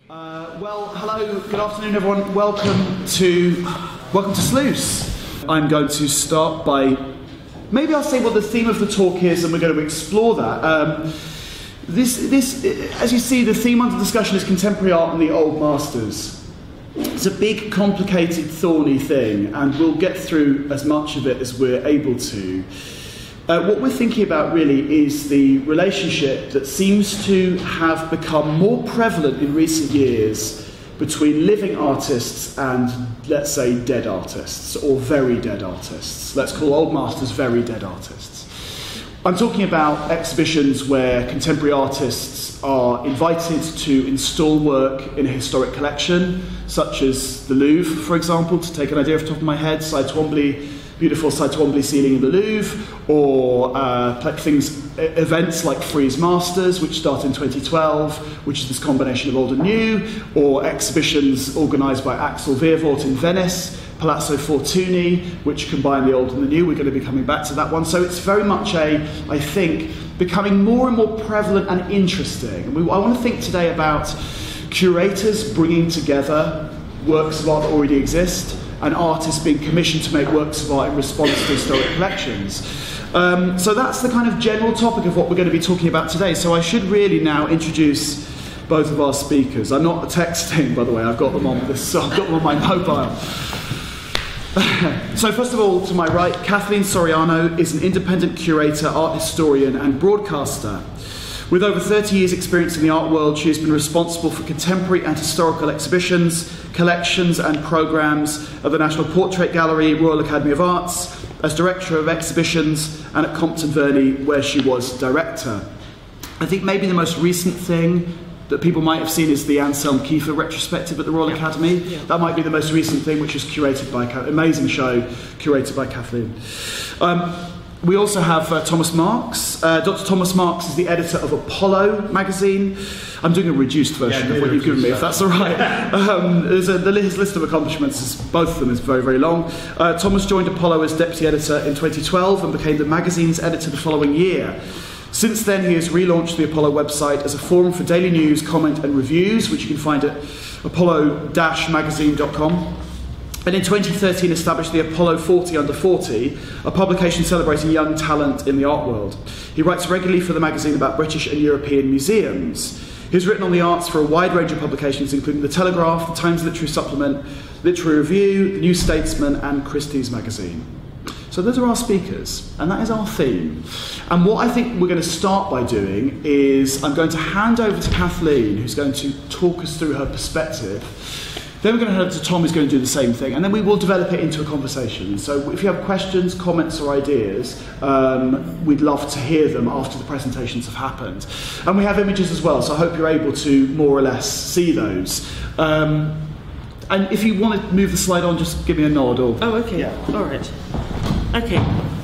Well, hello, good afternoon, everyone. Welcome to Sluice. I'm going to start by, maybe I'll say what the theme of the talk is, and we're going to explore that. This, as you see, the theme under discussion is contemporary art and the old masters. It's a big, complicated, thorny thing, and we'll get through as much of it as we're able to. What we're thinking about really is the relationship that seems to have become more prevalent in recent years between living artists and, let's say, dead artists, or very dead artists. Let's call old masters very dead artists. I'm talking about exhibitions where contemporary artists are invited to install work in a historic collection, such as the Louvre, for example, to take an idea off the top of my head, beautiful Side Twombly ceiling in the Louvre, or events like Frieze Masters, which start in 2012, which is this combination of old and new, or exhibitions organised by Axel Weerwold in Venice, Palazzo Fortuny, which combine the old and the new. We're going to be coming back to that one. So it's very much I think, becoming more and more prevalent and interesting. I want to think today about curators bringing together works of art that already exist, and artists being commissioned to make works of art in response to historic collections. So that's the kind of general topic of what we're going to be talking about today. So I should really now introduce both of our speakers. I'm not texting, by the way, I've got them on my mobile. So first of all, to my right, Kathleen Soriano is an independent curator, art historian and broadcaster. With over 30 years' experience in the art world, she has been responsible for contemporary and historical exhibitions, collections and programmes at the National Portrait Gallery, Royal Academy of Arts, as director of exhibitions, and at Compton Verney, where she was director. I think maybe the most recent thing that people might have seen is the Anselm Kiefer retrospective at the Royal Academy. Yeah. That might be the most recent thing, which is curated by amazing show, curated by Kathleen. We also have Thomas Marks. Dr. Thomas Marks is the editor of Apollo magazine. I'm doing a reduced version of what you've given me, if that's all right. His list of accomplishments, both of them, is very, very long. Thomas joined Apollo as deputy editor in 2012 and became the magazine's editor the following year. Since then, he has relaunched the Apollo website as a forum for daily news, comment and reviews, which you can find at apollo-magazine.com. And in 2013 established the Apollo 40 Under 40, a publication celebrating young talent in the art world. He writes regularly for the magazine about British and European museums. He's written on the arts for a wide range of publications, including The Telegraph, The Times Literary Supplement, Literary Review, The New Statesman and Christie's Magazine. So those are our speakers, and that is our theme. And what I think we're going to start by doing is I'm going to hand over to Kathleen, who's going to talk us through her perspective. Then we're going to hand over to Tom, who's going to do the same thing, and then we will develop it into a conversation. So if you have questions, comments or ideas, we'd love to hear them after the presentations have happened. And we have images as well, so I hope you're able to more or less see those. And if you want to move the slide on, just give me a nod. Or, oh, okay. Yeah. All right. Okay.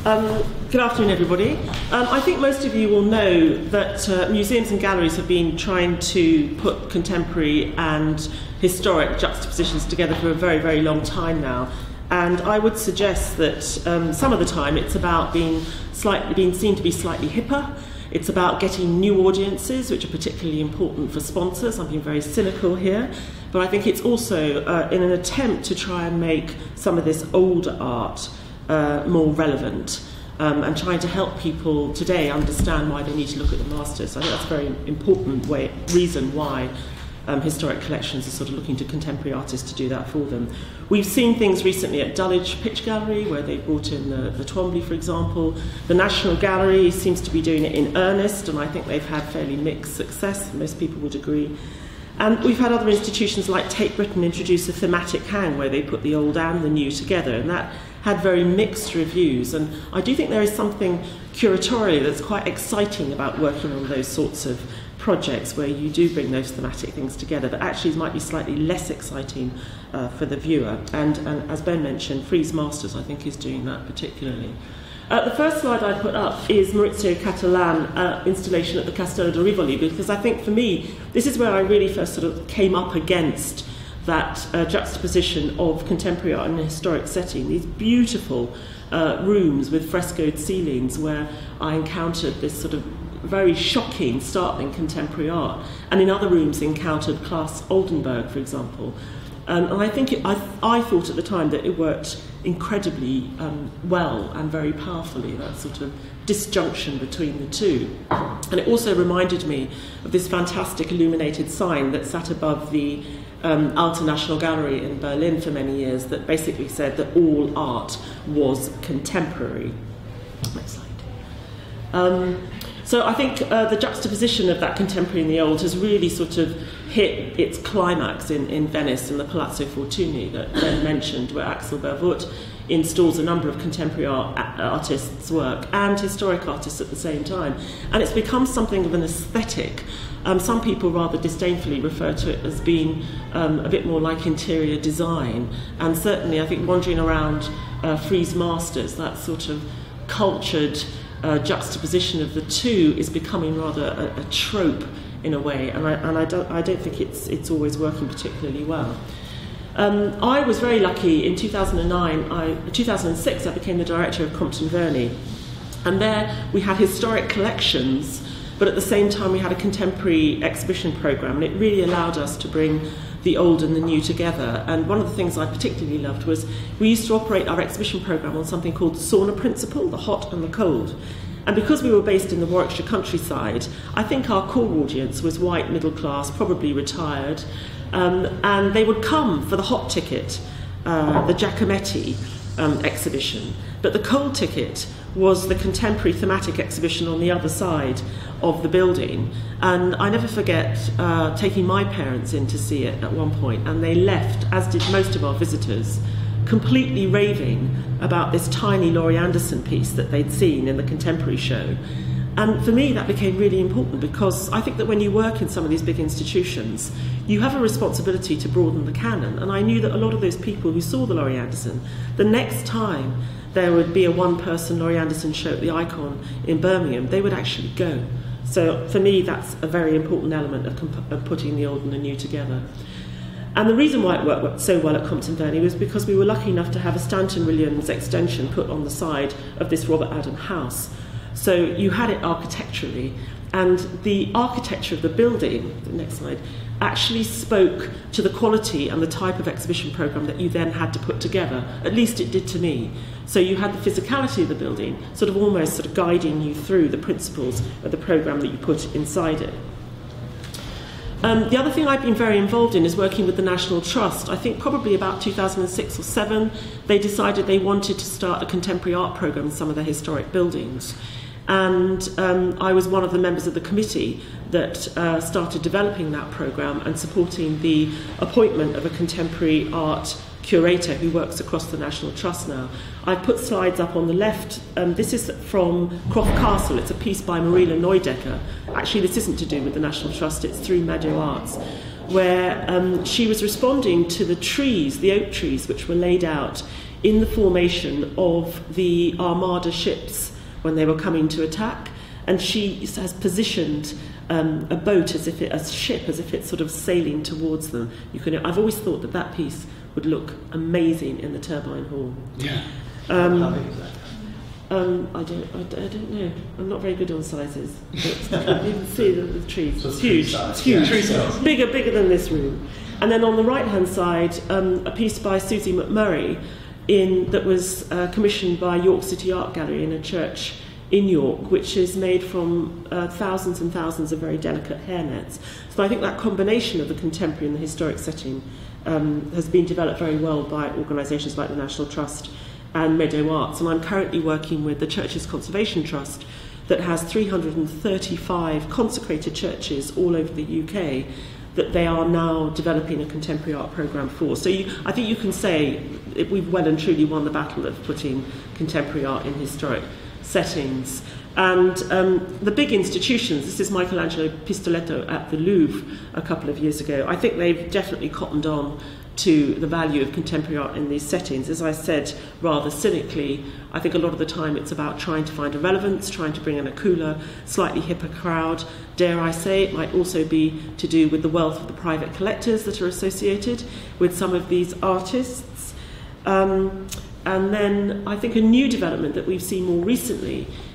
Good afternoon, everybody. I think most of you will know that museums and galleries have been trying to put contemporary and historic juxtapositions together for a very, very long time now. And I would suggest that some of the time it's about being seen to be slightly hipper. It's about getting new audiences, which are particularly important for sponsors. I'm being very cynical here. But I think it's also in an attempt to try and make some of this older art more relevant. And trying to help people today understand why they need to look at the masters. I think that's a very important reason why historic collections are sort of looking to contemporary artists to do that for them. We've seen things recently at Dulwich Pitch Gallery, where they brought in the Twombly, for example. The National Gallery seems to be doing it in earnest, and I think they've had fairly mixed success, most people would agree. And we've had other institutions like Tate Britain introduce a thematic hang, where they put the old and the new together, and that had very mixed reviews. And I do think there is something curatorially that's quite exciting about working on those sorts of projects where you do bring those thematic things together, but actually it might be slightly less exciting for the viewer. And as Ben mentioned, Frieze Masters, I think, is doing that particularly. The first slide I put up is Maurizio Catalan installation at the Castello di Rivoli, because I think for me, this is where I really first sort of came up against that juxtaposition of contemporary art in a historic setting, these beautiful rooms with frescoed ceilings where I encountered this sort of very shocking, startling contemporary art, and in other rooms encountered Claes Oldenburg, for example. And I think I thought at the time that it worked incredibly well and very powerfully, that sort of disjunction between the two. And it also reminded me of this fantastic illuminated sign that sat above the Alte National Gallery in Berlin for many years that basically said that all art was contemporary. Next slide. So I think the juxtaposition of that contemporary and the old has really sort of hit its climax in Venice in the Palazzo Fortuny that Ben mentioned, where Axel Bervoet installs a number of contemporary artists' work and historic artists at the same time. And it's become something of an aesthetic. Some people rather disdainfully refer to it as being a bit more like interior design. And certainly I think wandering around Frieze Masters, that sort of cultured juxtaposition of the two is becoming rather a trope in a way, and I don't think it's always working particularly well. I was very lucky in 2006 I became the director of Compton Verney, and there we had historic collections, but at the same time we had a contemporary exhibition programme, and it really allowed us to bring the old and the new together. And one of the things I particularly loved was we used to operate our exhibition programme on something called the sauna principle, the hot and the cold. And because we were based in the Warwickshire countryside, I think our core audience was white, middle class, probably retired, and they would come for the hot ticket, the Giacometti exhibition. But the cold ticket was the contemporary thematic exhibition on the other side of the building. And I never forget taking my parents in to see it at one point, and they left, as did most of our visitors, completely raving about this tiny Laurie Anderson piece that they'd seen in the contemporary show. And for me that became really important, because I think that when you work in some of these big institutions, you have a responsibility to broaden the canon. And I knew that a lot of those people who saw the Laurie Anderson, the next time there would be a one-person Laurie Anderson show at the Icon in Birmingham, they would actually go. So for me that's a very important element of putting the old and the new together. And the reason why it worked so well at Compton Verney was because we were lucky enough to have a Stanton Williams extension put on the side of this Robert Adam house. So you had it architecturally, and the architecture of the building, the next slide, actually spoke to the quality and the type of exhibition programme that you then had to put together. At least it did to me. So you had the physicality of the building almost guiding you through the principles of the programme that you put inside it. The other thing I've been very involved in is working with the National Trust. I think probably about 2006 or 7, they decided they wanted to start a contemporary art programme in some of their historic buildings. And I was one of the members of the committee that started developing that programme and supporting the appointment of a contemporary art curator who works across the National Trust now. I've put slides up on the left. This is from Croft Castle. It's a piece by Marila Neudecker. Actually, this isn't to do with the National Trust, it's through Meadow Arts, where she was responding to the trees, the oak trees, which were laid out in the formation of the Armada ships when they were coming to attack. And she has positioned a boat as if it's sort of sailing towards them. I've always thought that piece would look amazing in the Turbine Hall. Yeah. I don't know. I'm not very good on sizes. But you can see the trees. It's huge. It's huge. Bigger than this room. And then on the right-hand side, a piece by Susie McMurray that was commissioned by York City Art Gallery in a church in York, which is made from thousands and thousands of very delicate hairnets. So I think that combination of the contemporary and the historic setting has been developed very well by organisations like the National Trust and Meadow Arts. And I'm currently working with the Churches Conservation Trust that has 335 consecrated churches all over the UK that they are now developing a contemporary art programme for. So I think you can say we've well and truly won the battle of putting contemporary art in historic settings. And the big institutions, this is Michelangelo Pistoletto at the Louvre a couple of years ago, I think they've definitely cottoned on to the value of contemporary art in these settings. As I said rather cynically, I think a lot of the time it's about trying to find a relevance, trying to bring in a cooler, slightly hipper crowd. Dare I say, it might also be to do with the wealth of the private collectors that are associated with some of these artists. And then I think a new development that we've seen more recently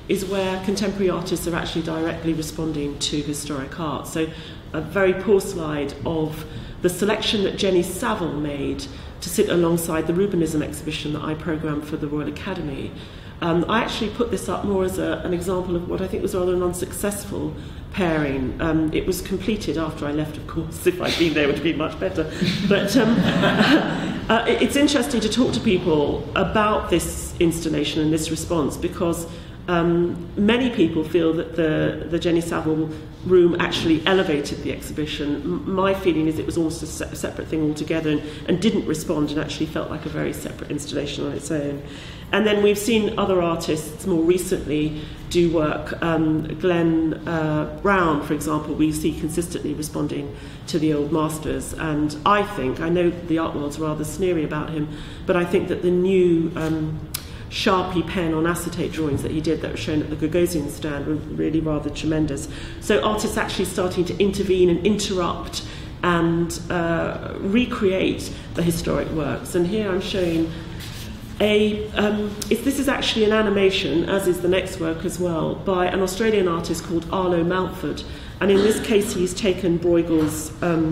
is where contemporary artists are actually directly responding to historic art. So a very poor slide of the selection that Jenny Saville made to sit alongside the Rubenism exhibition that I programmed for the Royal Academy. I actually put this up more as an example of what I think was rather an unsuccessful pairing. It was completed after I left, of course. If I'd been there, it would have been much better. But it's interesting to talk to people about this installation and this response, because many people feel that the Jenny Saville room actually elevated the exhibition. My feeling is it was almost a separate thing altogether, and didn't respond, and actually felt like a very separate installation on its own. And then we've seen other artists more recently do work. Glenn Brown, for example, we see consistently responding to the old masters, and I know the art world's rather sneery about him, but I think that the new Sharpie pen on acetate drawings that he did that were shown at the Gagosian stand were really rather tremendous. So artists actually starting to intervene and interrupt and recreate the historic works. And here I'm showing this is actually an animation, as is the next work as well, by an Australian artist called Arlo Mountford. And in this case, he's taken Bruegel's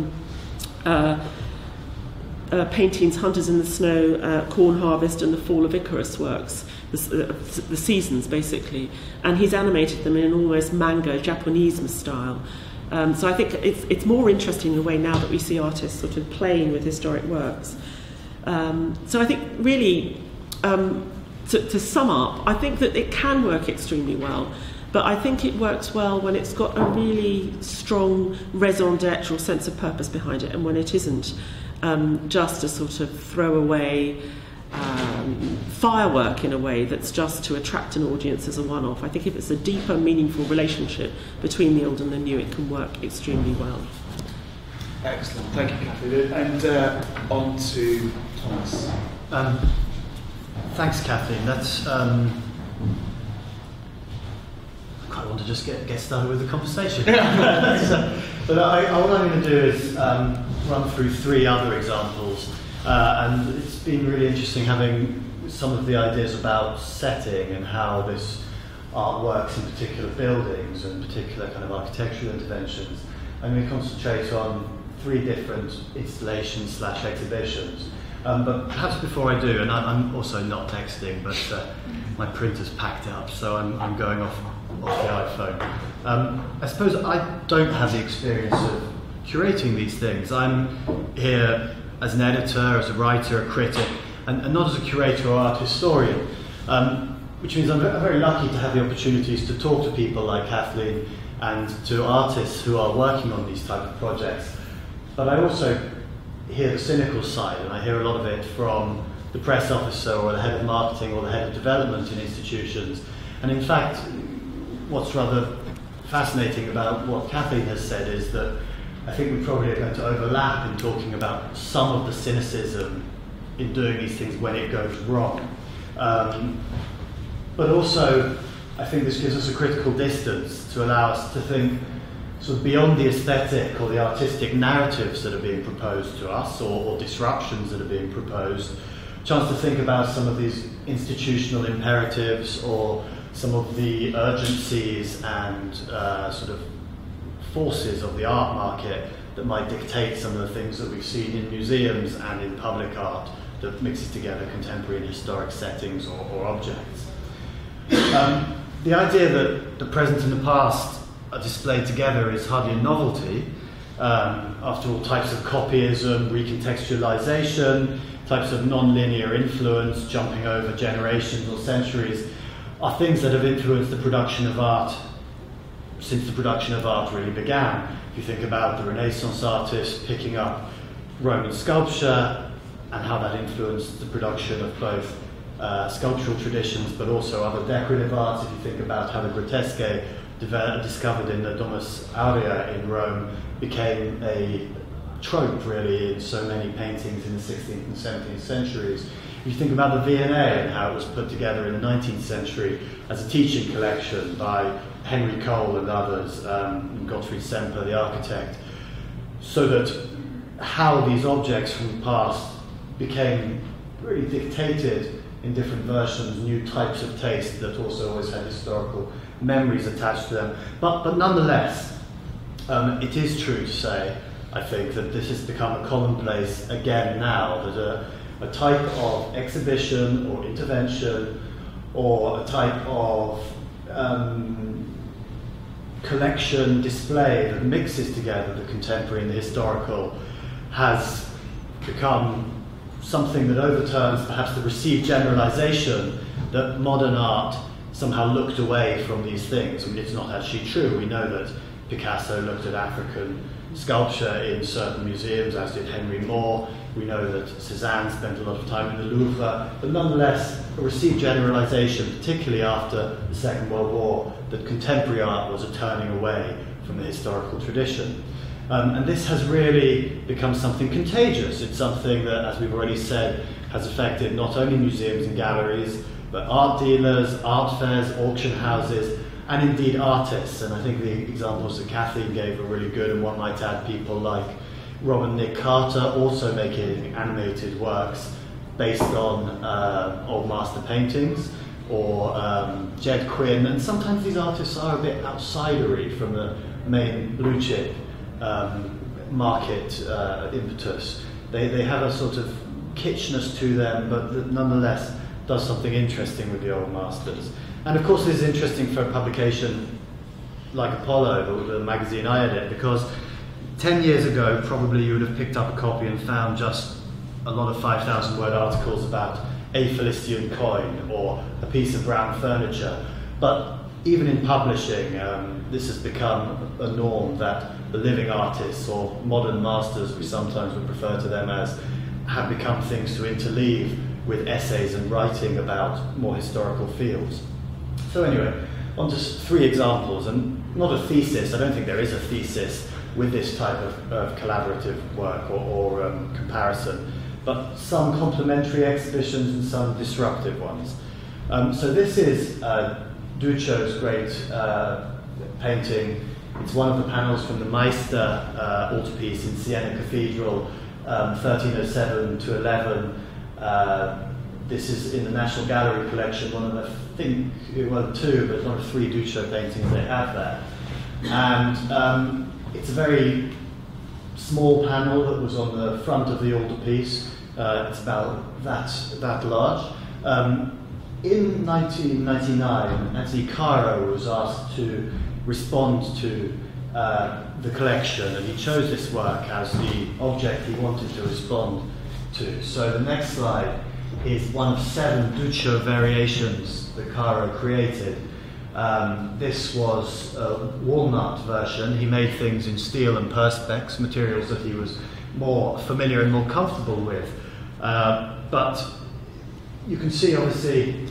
paintings, Hunters in the Snow, Corn Harvest, and the Fall of Icarus works, the seasons basically, and he's animated them in an almost manga Japanese style. So I think it's more interesting in a way now that we see artists sort of playing with historic works. So I think really, to sum up, I think that it can work extremely well, but I think it works well when it's got a really strong raison d'etre or sense of purpose behind it, and when it isn't just a sort of throwaway firework in a way that's just to attract an audience as a one-off. I think if it's a deeper, meaningful relationship between the old and the new, it can work extremely well. Excellent, thank you, Kathleen. And on to Thomas. Thanks, Kathleen. That's I quite want to just get started with the conversation. But what I'm going to do is run through three other examples, and it's been really interesting having some of the ideas about setting and how this art works in particular buildings and particular kind of architectural interventions. I'm going to concentrate on three different installations / exhibitions. But perhaps before I do, and I'm also not texting, but my printer's packed up, so I'm going off the iPhone. I suppose I don't have the experience of curating these things. I'm here as an editor, as a writer, a critic, and not as a curator or art historian, which means I'm very lucky to have the opportunities to talk to people like Kathleen and to artists who are working on these type of projects. But I also hear the cynical side, and I hear a lot of it from the press officer or the head of marketing or the head of development in institutions. And in fact, what's rather fascinating about what Kathleen has said is that I think we probably are going to overlap in talking about some of the cynicism in doing these things when it goes wrong. But also, I think this gives us a critical distance to allow us to think sort of beyond the aesthetic or the artistic narratives that are being proposed to us, or disruptions that are being proposed. A chance to think about some of these institutional imperatives or some of the urgencies and sort of forces of the art market that might dictate some of the things that we've seen in museums and in public art that mixes together contemporary and historic settings or objects. The idea that the present and the past are displayed together is hardly a novelty. After all, types of copyism, recontextualization, types of non-linear influence, jumping over generations or centuries, are things that have influenced the production of art since the production of art really began. If you think about the Renaissance artists picking up Roman sculpture and how that influenced the production of both sculptural traditions but also other decorative arts. If you think about how the grotesque discovered in the Domus Aurea in Rome became a trope really in so many paintings in the 16th and 17th centuries. If you think about the V&A and how it was put together in the 19th century as a teaching collection by Henry Cole and others, and Gottfried Semper, the architect, so that how these objects from the past became really dictated in different versions, new types of taste that also always had historical memories attached to them. But nonetheless, it is true to say, I think, that this has become a commonplace again now, that a type of exhibition or intervention or a type of collection, display that mixes together the contemporary and the historical has become something that overturns perhaps the received generalization that modern art somehow looked away from these things. I mean, it's not actually true. We know that Picasso looked at African sculpture in certain museums, as did Henry Moore. We know that Cézanne spent a lot of time in the Louvre, but nonetheless, a received generalization, particularly after the Second World War, that contemporary art was a turning away from the historical tradition. And this has really become something contagious. It's something that, as we've already said, has affected not only museums and galleries, but art dealers, art fairs, auction houses, and indeed artists. And I think the examples that Kathleen gave are really good, and one might add people like Rob and Nick Carter also making animated works based on old master paintings, or Jed Quinn, and sometimes these artists are a bit outsidery from the main blue chip market impetus. They have a sort of kitschness to them, but that nonetheless does something interesting with the old masters. And of course this is interesting for a publication like Apollo, the magazine I edit, because 10 years ago probably you would have picked up a copy and found just a lot of 5,000 word articles about a Philistine coin or a piece of brown furniture. But even in publishing, this has become a norm that the living artists, or modern masters we sometimes would refer to them as, have become things to interleave with essays and writing about more historical fields. So anyway, on to 3 examples, and not a thesis. I don't think there is a thesis with this type of collaborative work or comparison, but some complementary exhibitions and some disruptive ones. So this is Duccio's great painting. It's one of the panels from the Meister altarpiece in Siena Cathedral, 1307 to 11. This is in the National Gallery collection, one of the, I think, well, 2, but one of 3 Duccio paintings they have there. And it's a very small panel that was on the front of the altarpiece. It's about that large. In 1999, Anthony Caro was asked to respond to the collection, and he chose this work as the object he wanted to respond to. So the next slide is one of 7 Duccio variations that Caro created. This was a walnut version. He made things in steel and perspex, materials that he was more familiar and more comfortable with. But you can see, obviously,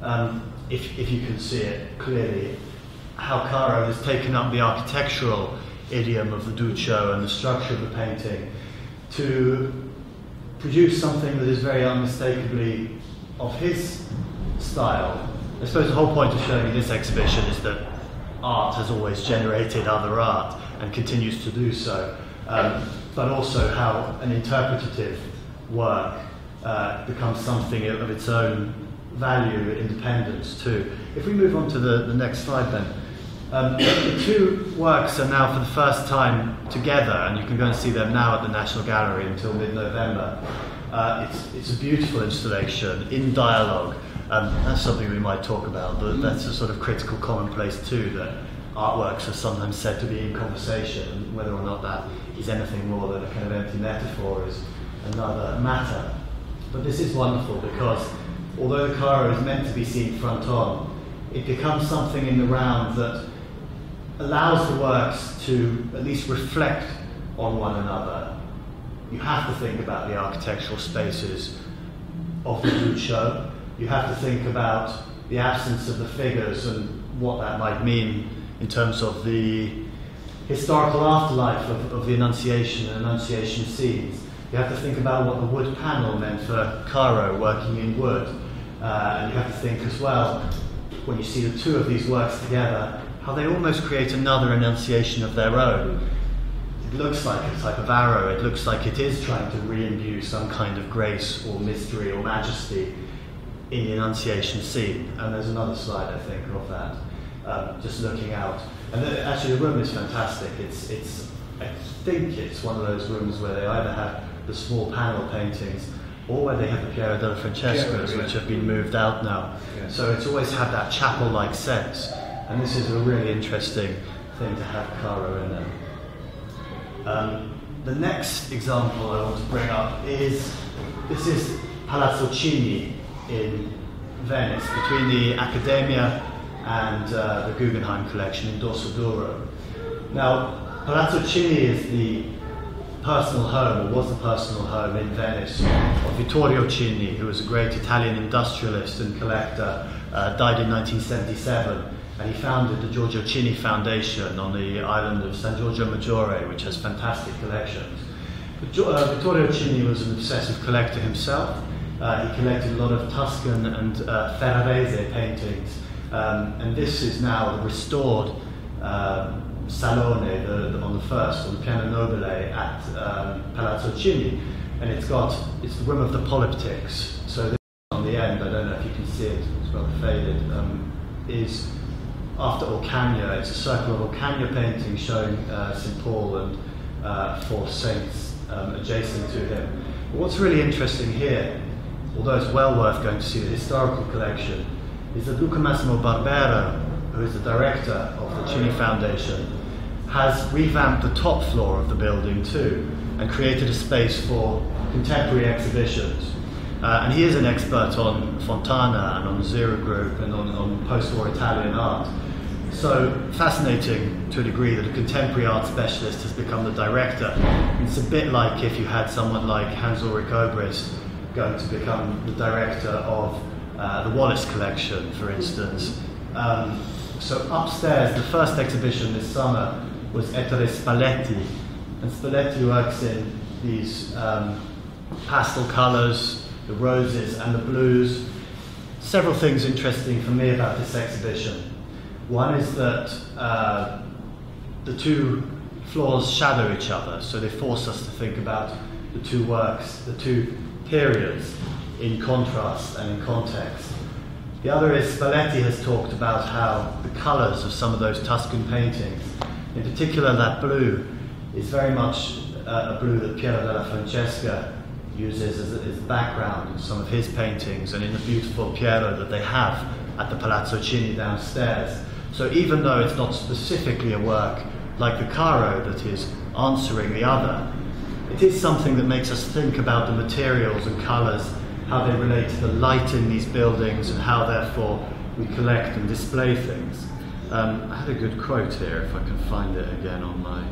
if you can see it clearly, how Caro has taken up the architectural idiom of the Duccio and the structure of the painting to produce something that is very unmistakably of his style. I suppose the whole point of showing you this exhibition is that art has always generated other art and continues to do so, but also how an interpretative work becomes something of its own value, independence too. If we move on to the next slide then. The 2 works are now for the first time together, and you can go and see them now at the National Gallery until mid-November. It's a beautiful installation in dialogue. That's something we might talk about, but that's a sort of critical commonplace too, that artworks are sometimes said to be in conversation, and whether or not that is anything more than a kind of empty metaphor is another matter. But this is wonderful because although the Caro is meant to be seen front on, it becomes something in the round that allows the works to at least reflect on one another. You have to think about the architectural spaces of the Duccio. You have to think about the absence of the figures and what that might mean in terms of the historical afterlife of the Annunciation and Annunciation scenes. You have to think about what the wood panel meant for Caro working in wood. And you have to think as well, when you see the 2 of these works together, how they almost create another Annunciation of their own. It looks like a type of arrow. It looks like it is trying to re-imbue some kind of grace or mystery or majesty in the Annunciation scene. And there's another slide, I think, of that, just looking out. And actually the room is fantastic. I think it's one of those rooms where they either have the small panel paintings or where they have the Piero della Francescas, which have been moved out now. Yeah. So it's always had that chapel-like sense. And this is a really interesting thing to have Caro in there. The next example I want to bring up is Palazzo Chini in Venice, between the Accademia and the Guggenheim collection in Dorsoduro. Now, Palazzo Chini is the personal home, or was the personal home in Venice, of Vittorio Chini, who was a great Italian industrialist and collector, died in 1977, and he founded the Giorgio Chini Foundation on the island of San Giorgio Maggiore, which has fantastic collections. But Vittorio Chini was an obsessive collector himself. He collected a lot of Tuscan and Ferrarese paintings, and this is now the restored Salone on the first, on the Piano Nobile at Palazzo Chini, and it's the room of the polyptychs. So this on the end, I don't know if you can see it, it's rather faded, is after Orcagna. It's a circle of Orcagna painting showing St. Paul and 4 saints adjacent to him. But what's really interesting here, although it's well worth going to see the historical collection, is that Luca Massimo Barbera, who is the director of the Chini Foundation, has revamped the top floor of the building too, and created a space for contemporary exhibitions. And he is an expert on Fontana and on the Zero Group and on post-war Italian art. So fascinating to a degree that a contemporary art specialist has become the director. It's a bit like if you had someone like Hans-Ulrich Obrist going to become the director of the Wallace collection, for instance. So upstairs, the first exhibition this summer was Ettore Spalletti, and Spalletti works in these pastel colours, the roses and the blues. Several things interesting for me about this exhibition. One is that the two floors shadow each other, so they force us to think about the two works, the two periods, in contrast and in context. The other is Spalletti has talked about how the colours of some of those Tuscan paintings, in particular that blue, is very much a blue that Piero della Francesca uses as a background in some of his paintings and in the beautiful Piero that they have at the Palazzo Chini downstairs. So even though it's not specifically a work like the Caro that is answering the other, it is something that makes us think about the materials and colours, how they relate to the light in these buildings, and how therefore we collect and display things. I had a good quote here, if I can find it again on my...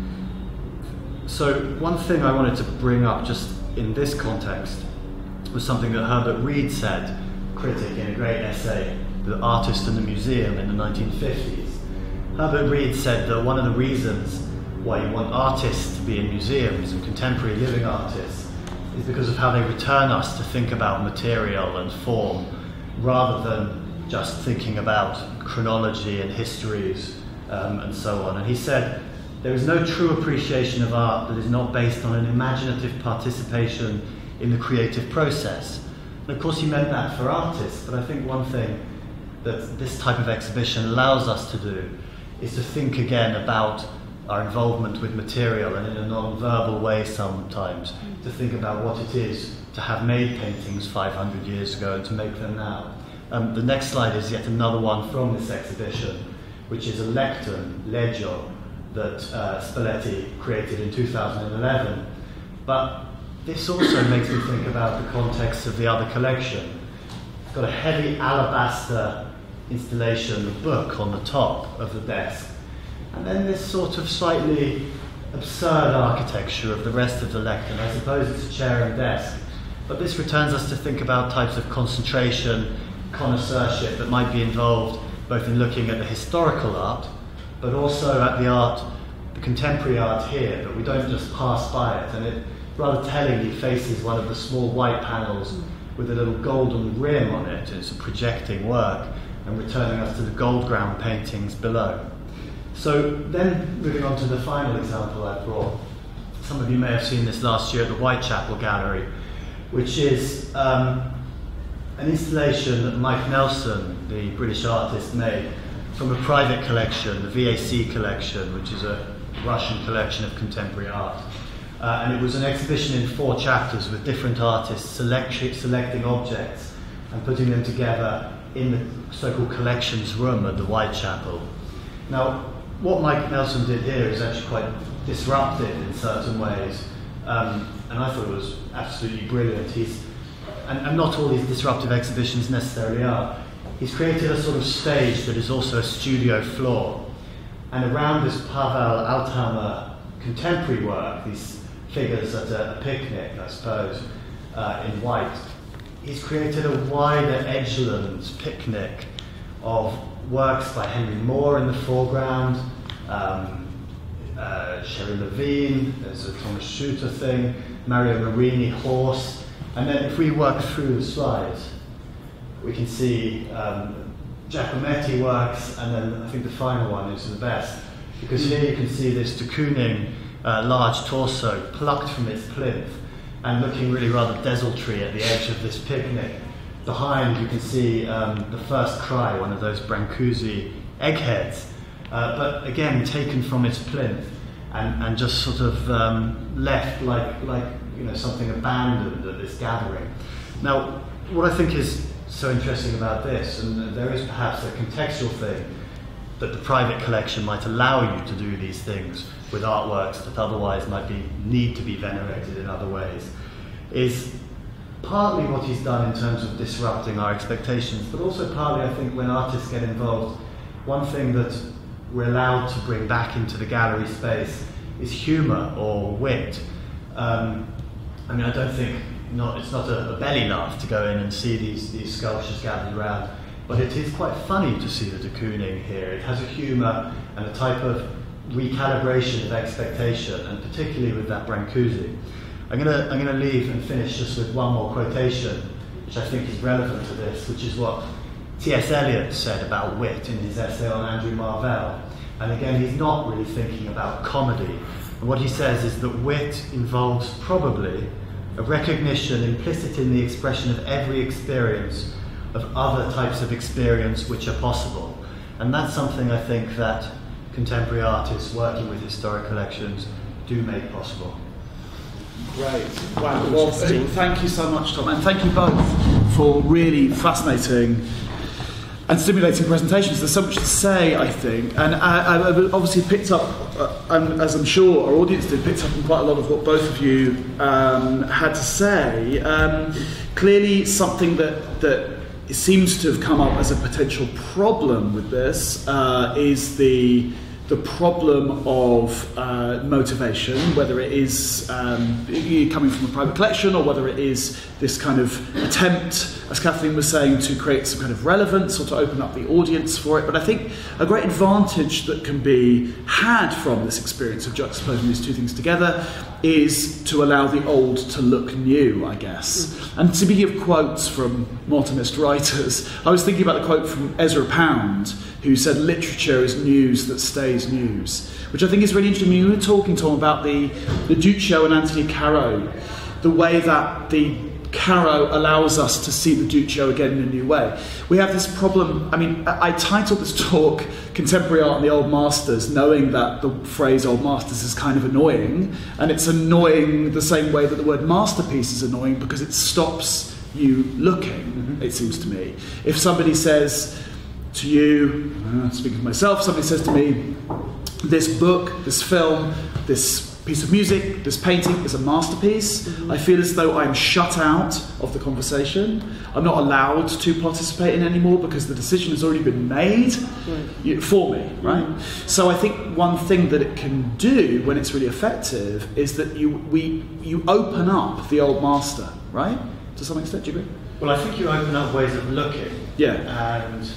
So one thing I wanted to bring up just in this context was something that Herbert Reed said, critic in a great essay, The Artist and the Museum, in the 1950s. Herbert Reed said that one of the reasons why you want artists to be in museums, and contemporary living artists, is because of how they return us to think about material and form, rather than just thinking about chronology and histories and so on. And he said, there is no true appreciation of art that is not based on an imaginative participation in the creative process. And of course he meant that for artists, but I think one thing that this type of exhibition allows us to do is to think again about our involvement with material, and in a non-verbal way sometimes, to think about what it is to have made paintings 500 years ago and to make them now. The next slide is yet another one from this exhibition, which is a lectern, Leggio, that Spalletti created in 2011. But this also makes me think about the context of the other collection. It's got a heavy alabaster installation, the book, on the top of the desk. And then this sort of slightly absurd architecture of the rest of the lectern. I suppose it's a chair and desk. But this returns us to think about types of concentration, connoisseurship that might be involved both in looking at the historical art, but also at the art, the contemporary art here, but we don't just pass by it. And it rather tellingly faces one of the small white panels with a little golden rim on it. It's a projecting work, and returning us to the gold ground paintings below. So then, moving on to the final example I brought, some of you may have seen this last year at the Whitechapel Gallery, which is an installation that Mike Nelson, the British artist, made from a private collection, the VAC collection, which is a Russian collection of contemporary art. And it was an exhibition in 4 chapters with different artists selecting objects and putting them together in the so-called collections room at the Whitechapel. Now, what Mike Nelson did here is actually quite disruptive in certain ways, and I thought it was absolutely brilliant. And not all these disruptive exhibitions necessarily are. He's created a sort of stage that is also a studio floor, and around this Pavel Althammer contemporary work, these figures at a picnic, I suppose, in white, he's created a wider edgeland picnic of works by Henry Moore in the foreground, Sherry Levine, there's a Thomas Shooter thing, Mario Marini, Horse, and then if we work through the slides, we can see Giacometti works, and then I think the final one is the best, because here you can see this de Kooning large torso plucked from its plinth and looking really rather desultory at the edge of this picnic. Behind you can see the first cry, one of those Brancusi eggheads, but again taken from its plinth and just sort of left like something abandoned at this gathering. Now, what I think is so interesting about this, and there is perhaps a contextual thing, that the private collection might allow you to do these things with artworks that otherwise might need to be venerated in other ways, is partly what he's done in terms of disrupting our expectations, but also partly, I think, when artists get involved, one thing that we're allowed to bring back into the gallery space is humour or wit. I mean, I don't think, it's not a belly laugh to go in and see these sculptures gathered around, but it is quite funny to see the de Kooning here. It has a humour and a type of recalibration of expectation, and particularly with that Brancusi. I'm gonna leave and finish just with one more quotation, which I think is relevant to this, which is what T.S. Eliot said about wit in his essay on Andrew Marvell. And again, he's not really thinking about comedy. And what he says is that wit involves probably a recognition implicit in the expression of every experience of other types of experience which are possible. And that's something I think that contemporary artists working with historic collections do make possible. Great. Wow. Well, thank you so much, Tom, and thank you both for really fascinating and stimulating presentations. There's so much to say, I think, and I obviously picked up, as I'm sure our audience did, picked up on quite a lot of what both of you had to say. Clearly, something that seems to have come up as a potential problem with this is the problem of motivation, whether it is coming from a private collection or whether it is this kind of attempt, as Kathleen was saying, to create some kind of relevance or to open up the audience for it. But I think a great advantage that can be had from this experience of juxtaposing these two things together is to allow the old to look new, I guess. And speaking of quotes from modernist writers, I was thinking about the quote from Ezra Pound, who said, "Literature is news that stays news," which I think is really interesting. You were talking, Tom, about the Duccio and Anthony Caro, the way that the Caro allows us to see the Duccio again in a new way. We have this problem. I mean, I titled this talk "Contemporary Art and the Old Masters," knowing that the phrase "old masters" is kind of annoying, and it's annoying the same way that the word masterpiece is annoying, because it stops you looking, it seems to me. If somebody says to you, speaking for myself, somebody says to me, "This book, this film, this piece of music, this painting is a masterpiece," I feel as though I'm shut out of the conversation. I'm not allowed to participate in anymore because the decision has already been made for me, right? So I think one thing that it can do when it's really effective is that you open up the old master, right? To some extent, do you agree? Well, I think you open up ways of looking. Yeah. And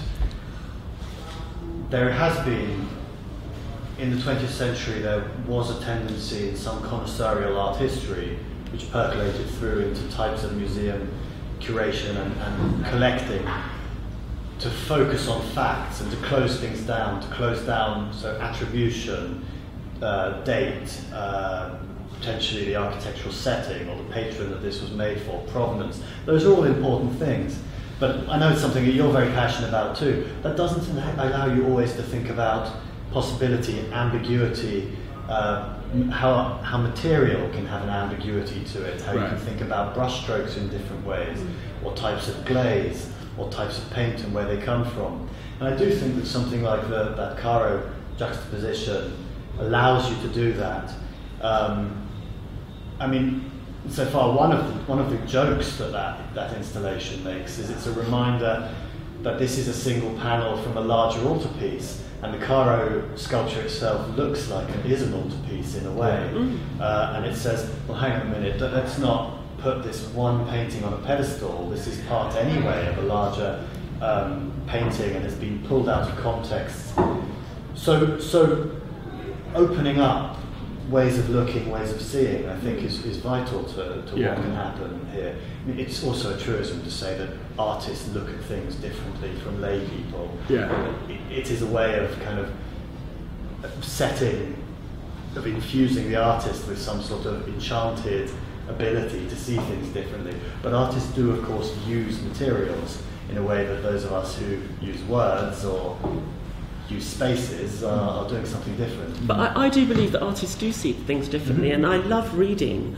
there has been, in the 20th century, there was a tendency in some connoisseurial art history which percolated through into types of museum curation and collecting to focus on facts and to close things down, so attribution, date, potentially the architectural setting or the patron that this was made for, provenance. Those are all important things. but I know it's something that you're very passionate about too. That doesn't allow you always to think about possibility, ambiguity, how material can have an ambiguity to it, how you can think about brushstrokes in different ways, or types of glaze, or types of paint and where they come from. And I do think that something like that Caro juxtaposition allows you to do that. I mean, so far one of the jokes that installation makes is it's a reminder that this is a single panel from a larger altarpiece, and the Caro sculpture itself looks like it is an altarpiece in a way. And it says, well, hang on a minute, let's not put this one painting on a pedestal. This is part anyway of a larger painting and has been pulled out of context. So opening up ways of looking, ways of seeing, I think is vital to what can happen here. I mean, it's also a truism to say that artists look at things differently from lay people. It is a way of kind of infusing the artist with some sort of enchanted ability to see things differently. But artists do, of course, use materials in a way that those of us who use words or use spaces are doing something different. But I do believe that artists do see things differently, and I love reading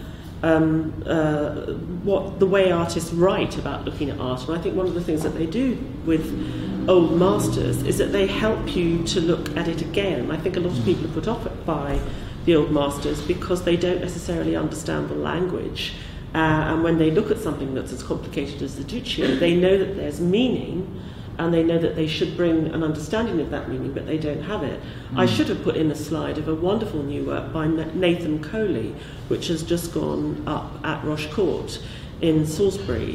what the way artists write about looking at art. And I think one of the things that they do with old masters is that they help you to look at it again. I think a lot of people are put off by the old masters because they don't necessarily understand the language. And when they look at something that's as complicated as the Duccio, they know that there's meaning, and they know that they should bring an understanding of that meaning, but they don't have it. I should have put in a slide of a wonderful new work by Nathan Coley, which has just gone up at Roche Court in Salisbury,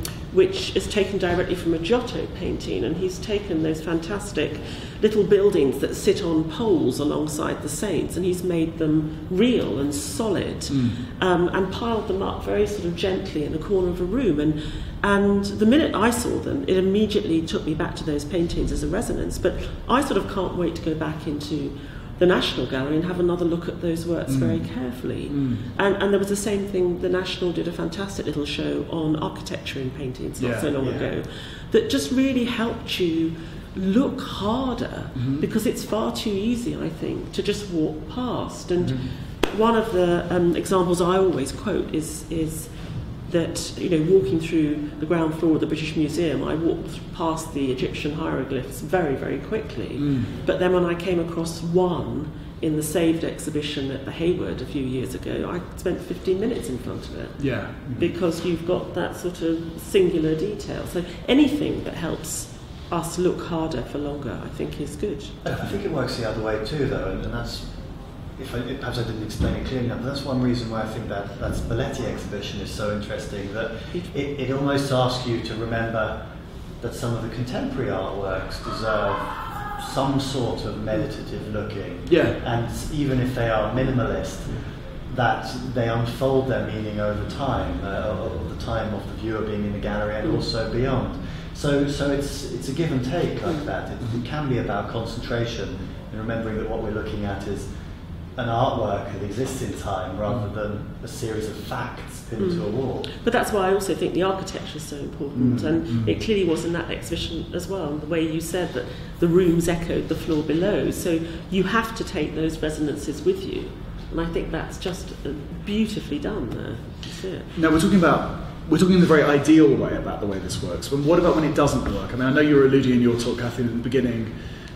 which is taken directly from a Giotto painting, and he's taken those fantastic little buildings that sit on poles alongside the saints, and he's made them real and solid, and piled them up very sort of gently in a corner of a room. And the minute I saw them, it immediately took me back to those paintings as a resonance. But I sort of can't wait to go back into the National Gallery and have another look at those works very carefully. And there was the same thing, the National did a fantastic little show on architecture in paintings not so long ago, that just really helped you look harder, because it's far too easy, I think, to just walk past. And one of the examples I always quote is that, you know, walking through the ground floor of the British Museum, I walked past the Egyptian hieroglyphs very, very quickly. But then when I came across one in the Saved exhibition at the Hayward a few years ago, I spent 15 minutes in front of it. Because you've got that sort of singular detail. So anything that helps us look harder for longer, I think, is good. I think it works the other way too, though, and that's, perhaps I didn't explain it clearly enough, but that's one reason why I think that Spalletti exhibition is so interesting, that it almost asks you to remember that some of the contemporary artworks deserve some sort of meditative looking, and even if they are minimalist, that they unfold their meaning over time, of the time of the viewer being in the gallery and also beyond. So it's a give and take like that. It can be about concentration and remembering that what we're looking at is an artwork that exists in time rather than a series of facts pinned to a wall. But that's why I also think the architecture is so important, and it clearly was in that exhibition as well, the way you said that the rooms echoed the floor below, so you have to take those resonances with you, and I think that's just beautifully done there. That's it. Now we're talking in the very ideal way about the way this works, but what about when it doesn't work? I mean, I know you were alluding in your talk, Kathleen, at the beginning,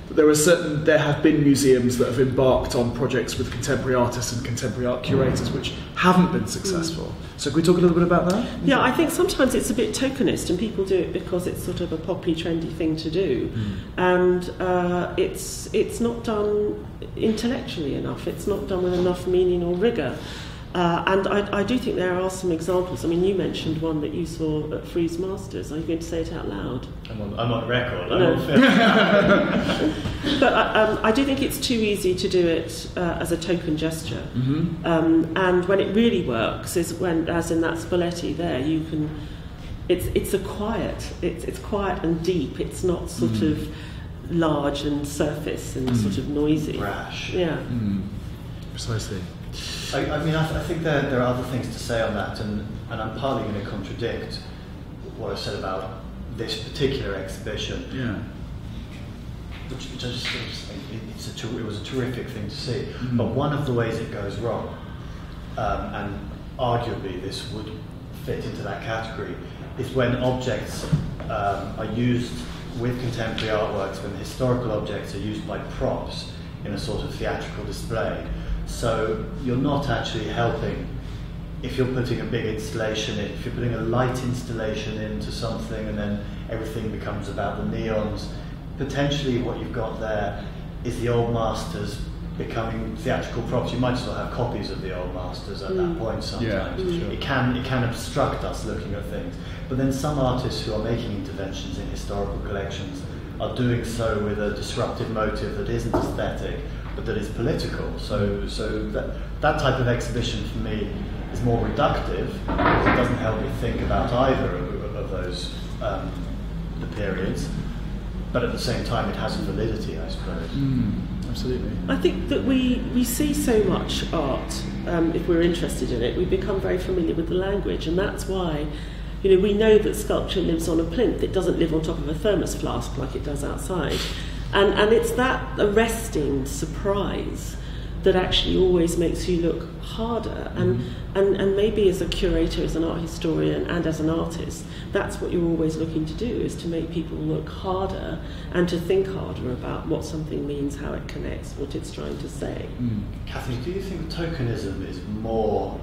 that there have been museums that have embarked on projects with contemporary artists and contemporary art curators which haven't been successful. So can we talk a little bit about that? Yeah, I think sometimes it's a bit tokenist, and people do it because it's sort of a poppy, trendy thing to do, and it's not done intellectually enough. It's not done with enough meaning or rigour. And I do think there are some examples. I mean, you mentioned one that you saw at Frieze Masters. Are you going to say it out loud? I'm on record. No. But I do think it's too easy to do it as a token gesture. And when it really works is when, as in that Spalletti there, you can. It's quiet and deep. It's not sort of large and surface and sort of noisy. Brash. Yeah. Precisely. I mean, I think there are other things to say on that, and I'm partly going to contradict what I said about this particular exhibition. Yeah. Which I just think it was a terrific thing to see. But one of the ways it goes wrong, and arguably this would fit into that category, is when objects are used with contemporary artworks, when historical objects are used by props in a sort of theatrical display. So you're not actually helping if you're putting a big installation in, if you're putting a light installation into something and then everything becomes about the neons. Potentially what you've got there is the old masters becoming theatrical props. You might as well have copies of the old masters at that point sometimes. Yeah, sure. It can obstruct us looking at things. But then some artists who are making interventions in historical collections are doing so with a disruptive motive that isn't aesthetic, but that is political. So that type of exhibition for me is more reductive, because it doesn't help me think about either of those the periods. But at the same time, it has a validity, I suppose. Absolutely. I think that we see so much art, if we're interested in it, we become very familiar with the language, and that's why, we know that sculpture lives on a plinth. It doesn't live on top of a thermos flask like it does outside. And it's that arresting surprise that actually always makes you look harder. And maybe as a curator, as an art historian, and as an artist, that's what you're always looking to do, is to make people look harder and to think harder about what something means, how it connects, what it's trying to say. Kathleen, do you think tokenism is more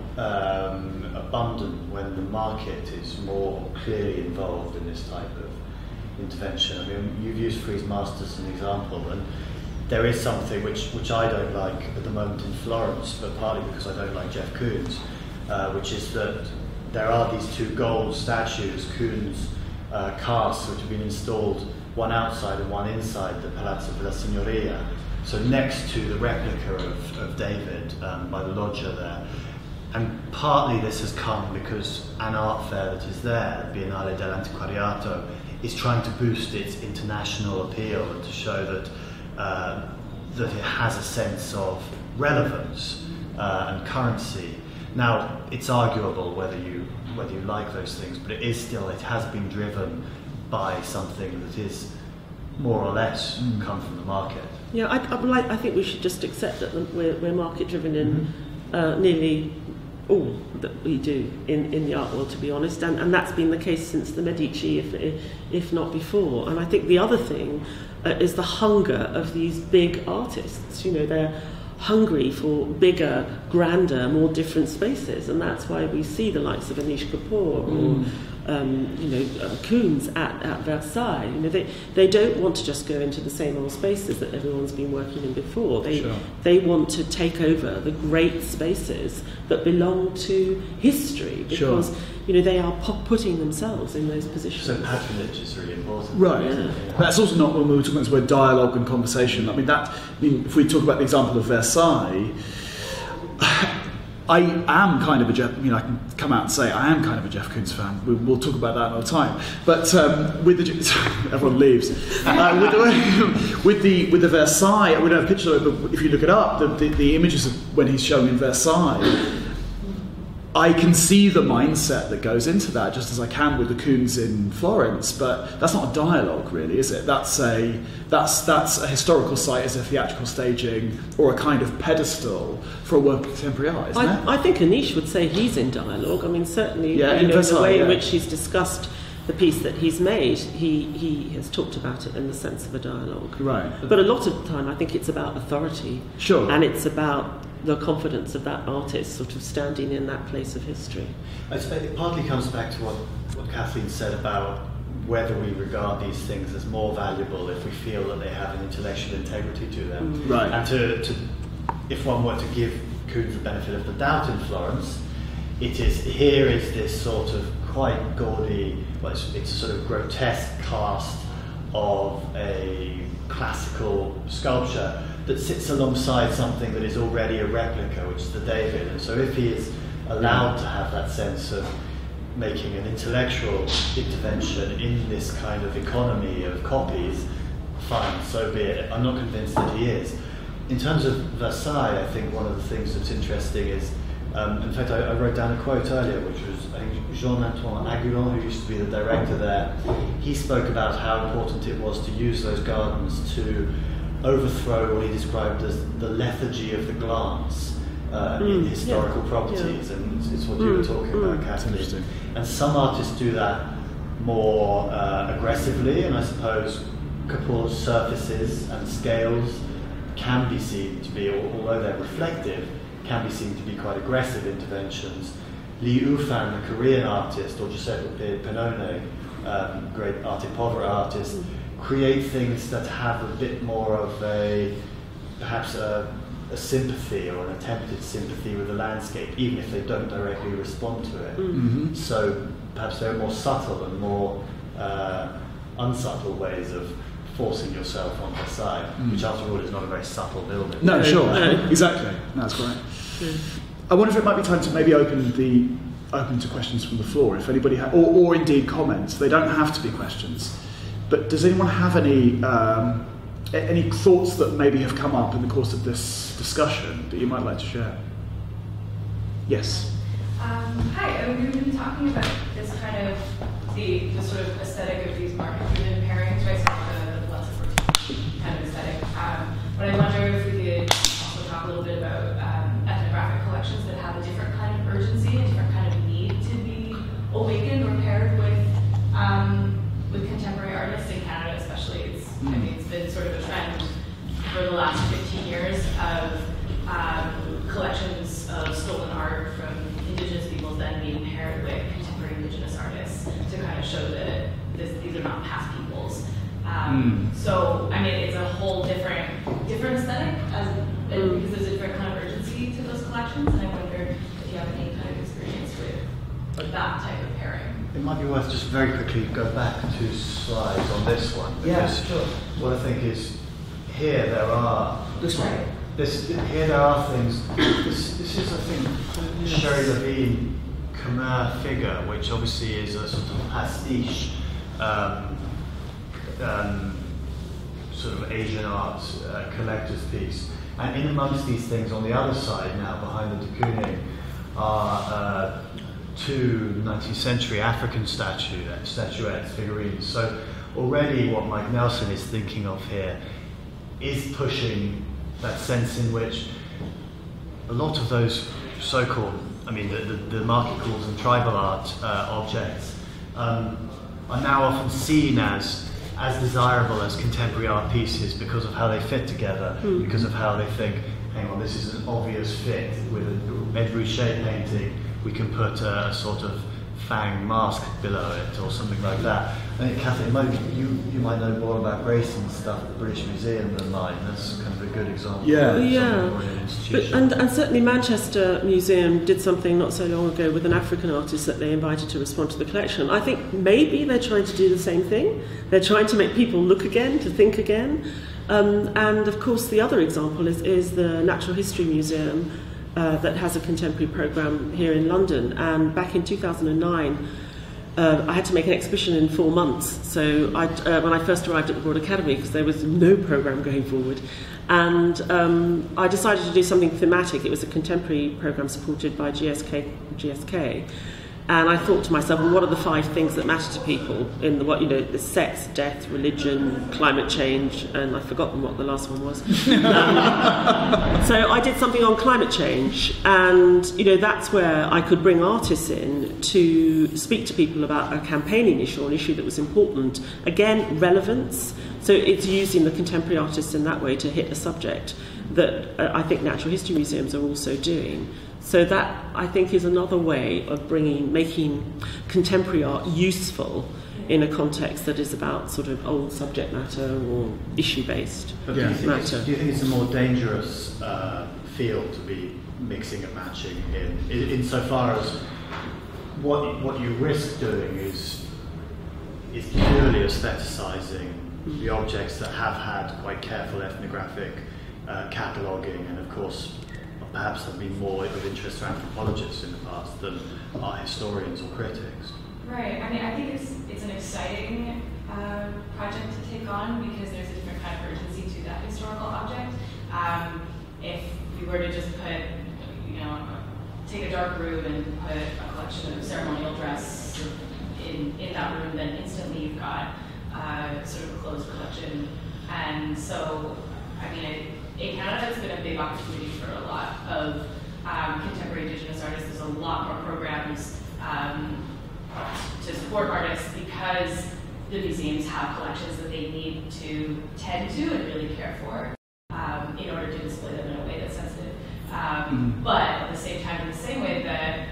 abundant when the market is more clearly involved in this type of intervention? I mean, you've used Frieze Masters as an example, and there is something which I don't like at the moment in Florence, but partly because I don't like Jeff Koons, which is that there are these two gold statues, Koons casts, which have been installed, one outside and one inside the Palazzo della Signoria, so next to the replica of David by the loggia there. And partly this has come because an art fair that is there, the Biennale dell'Antiquariato, is trying to boost its international appeal and to show that that it has a sense of relevance and currency. Now, it's arguable whether you like those things, but it has been driven by something that is more or less come from the market. Yeah, I think we should just accept that we're market driven in nearly all that we do in the art world, to be honest, and that's been the case since the Medici, if not before. And I think the other thing is the hunger of these big artists. They're hungry for bigger, grander, more different spaces, and that's why we see the likes of Anish Kapoor or Koons at Versailles. They don't want to just go into the same old spaces that everyone's been working in before. They want to take over the great spaces that belong to history, because they are putting themselves in those positions. So patronage is really important. Right. Yeah. That's also not when we were talking about this word dialogue and conversation. I mean, if we talk about the example of Versailles, I am kind of a Jeff. I can come out and say I am kind of a Jeff Koons fan. We'll talk about that another time. But with the everyone leaves with the Versailles, we don't have a picture of it, but if you look it up, the images of when he's showing in Versailles, I can see the mindset that goes into that, just as I can with the Koons in Florence. But that's not a dialogue, really, is it? That's a historical site as a theatrical staging or a kind of pedestal for a work of contemporary art, isn't it? I think Anish would say he's in dialogue. I mean, certainly, Versailles, the way in which he's discussed the piece that he's made, he has talked about it in the sense of a dialogue. Right. But a lot of the time, I think it's about authority. Sure. And it's about the confidence of that artist sort of standing in that place of history. I suppose it partly comes back to what Kathleen said about whether we regard these things as more valuable if we feel that they have an intellectual integrity to them. Right. And to if one were to give Koons the benefit of the doubt in Florence, here is this sort of quite gaudy, it's a sort of grotesque cast of a classical sculpture that sits alongside something that is already a replica, which is the David. And so if he is allowed to have that sense of making an intellectual intervention in this kind of economy of copies, fine, so be it. I'm not convinced that he is. In terms of Versailles, I think one of the things that's interesting is In fact, I wrote down a quote earlier, which was, I think, Jean-Antoine Agulon, who used to be the director there. He spoke about how important it was to use those gardens to overthrow what he described as the lethargy of the glance in historical properties, and it's what you were talking about, Kathleen. And some artists do that more aggressively, and I suppose Kapoor's surfaces and scales can be seen to be, although they're reflective, can be seen to be quite aggressive interventions. Li Yufan, the Korean artist, or Giuseppe Pennone, great arte povera artist, create things that have a bit more of perhaps a sympathy or an attempted sympathy with the landscape, even if they don't directly respond to it. So perhaps there are more subtle and more unsubtle ways of forcing yourself on the side, which after all is not a very subtle building. No, sure, exactly. That's great. I wonder if it might be time to maybe open to questions from the floor, if anybody or indeed comments. They don't have to be questions, but does anyone have any thoughts that maybe have come up in the course of this discussion that you might like to share? Yes. Hi, we've been talking about this kind of the sort of aesthetic of these market-driven pairings, right? So the blessed kind of aesthetic. But I wonder if we could also talk a little bit about ethnographic collections that have a different kind of urgency, a different kind of need to be awakened or paired with contemporary artists in Canada, especially. I think it's been sort of a trend for the last 15 years of collections of stolen art from Indigenous peoples then being paired with contemporary Indigenous artists to kind of show that these are not past peoples. So, I mean, it's a whole different aesthetic because there's a different kind of urgency to those collections, and I wonder if you have any kind of experience with that type of pairing. It might be worth just very quickly go back 2 slides on this one. Because what I think is here there are This one. Here there are things. This is, I think, Sherry Levine Khmer figure, which obviously is a sort of pastiche, sort of Asian art collector's piece. And in amongst these things, on the other side now, behind the de Kooning, are 2 19th century African statuettes, figurines. So already what Mike Nelson is thinking of here is pushing that sense in which a lot of those so-called, I mean, the market calls them tribal art objects, are now often seen as desirable as contemporary art pieces because of how they fit together, because of how they think, hang on, this is an obvious fit with a Ed Ruscha painting. We can put a sort of fang mask below it or something like that. I think, Kathleen, you might know more about Grayson's stuff at the British Museum than mine. That's kind of a good example. And certainly Manchester Museum did something not so long ago with an African artist that they invited to respond to the collection. I think maybe they're trying to do the same thing. They're trying to make people look again, to think again. And of course the other example is the Natural History Museum, that has a contemporary programme here in London. And back in 2009, I had to make an exhibition in 4 months. So when I first arrived at the Broad Academy, because there was no programme going forward, and I decided to do something thematic. It was a contemporary programme supported by GSK. And I thought to myself, well, what are the 5 things that matter to people in the sex, death, religion, climate change, and I've forgotten what the last one was. So I did something on climate change, and that's where I could bring artists in to speak to people about a campaigning issue, an issue that was important. Again, relevance. So it's using the contemporary artists in that way to hit a subject that I think natural history museums are also doing. So that, I think, is another way of making contemporary art useful in a context that is about sort of old subject matter or issue-based matter. Do you think it's a more dangerous field to be mixing and matching in so far as what you risk doing is purely aestheticising the objects that have had quite careful ethnographic cataloguing, and of course perhaps have been more of interest to anthropologists in the past than art historians or critics. Right. I mean, I think it's an exciting project to take on because there's a different kind of urgency to that historical object. If we were to just put, take a dark room and put a collection of ceremonial dress in that room, then instantly you've got sort of a closed collection. And so, I mean, in Canada, it's been a big opportunity for a lot of contemporary Indigenous artists. There's a lot more programs to support artists because the museums have collections that they need to tend to and really care for in order to display them in a way that's sensitive. But at the same time, in the same way that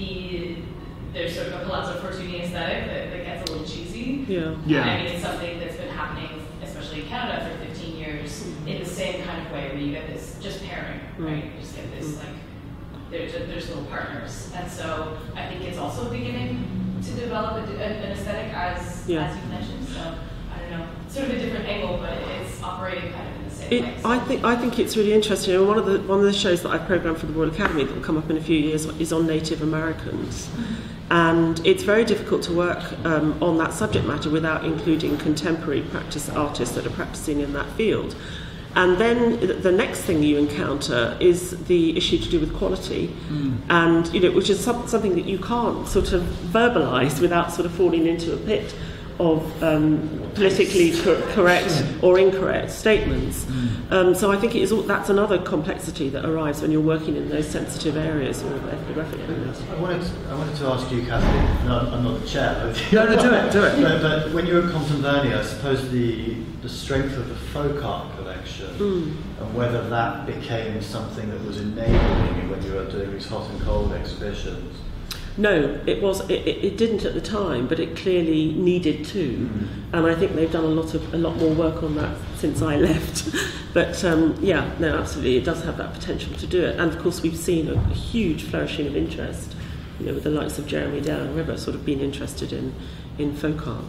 there's sort of a Palazzo Fortuny aesthetic that gets a little cheesy. Yeah. I mean, it's something that's been happening, especially in Canada, for 15 years, in the same kind of way where you get this just pairing, right? You just get this, like, there's little partners. And so I think it's also beginning to develop an aesthetic as you mentioned. So I don't know, sort of a different angle, but it's operating kind of in the same way. So. I think it's really interesting. And one of the shows that I've programmed for the Royal Academy that will come up in a few years is on Native Americans. And it's very difficult to work on that subject matter without including contemporary practice artists that are practicing in that field. And then the next thing you encounter is the issue to do with quality, and which is something that you can't sort of verbalise without sort of falling into a pit of politically correct or incorrect statements. So I think that's another complexity that arrives when you're working in those sensitive areas or ethnographic areas. I wanted to ask you, Kathleen. No, I'm not the chair. No, do it. But when you were at Compton Valley, I suppose the strength of the folk art collection and whether that became something that was enabling you when you were doing these hot and cold exhibitions. No, it didn't at the time, but it clearly needed to, and I think they've done a lot more work on that since I left. But no, absolutely, it does have that potential to do it. And of course, we've seen a huge flourishing of interest, with the likes of Jeremy Dow and River sort of being interested in folk art.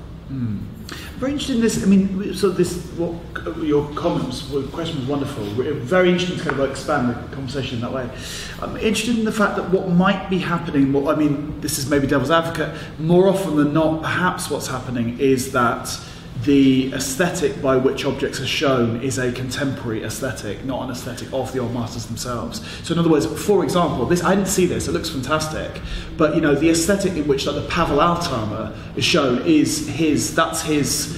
Very interested in this. I mean, so your comments, the question was wonderful. Very interesting to kind of expand the conversation in that way. I'm interested in the fact that what might be happening. I mean, this is maybe devil's advocate. More often than not, perhaps what's happening is that the aesthetic by which objects are shown is a contemporary aesthetic, not an aesthetic of the old masters themselves. So in other words, for example, I didn't see this, it looks fantastic, but the aesthetic in which the Pavel Altama is shown is that's his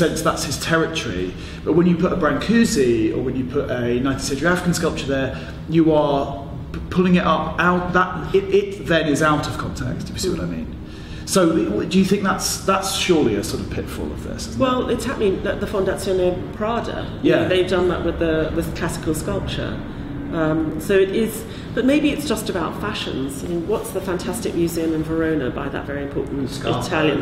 territory. But when you put a Brancusi or when you put a 19th century African sculpture there, you are pulling it out, that it then is out of context, if you see what I mean. So do you think that's surely a sort of pitfall of this, isn't it? It's happening at the Fondazione Prada. Yeah. They've done that with classical sculpture. So it is, but maybe it's just about fashions. I mean, what's the fantastic museum in Verona by that very important Italian?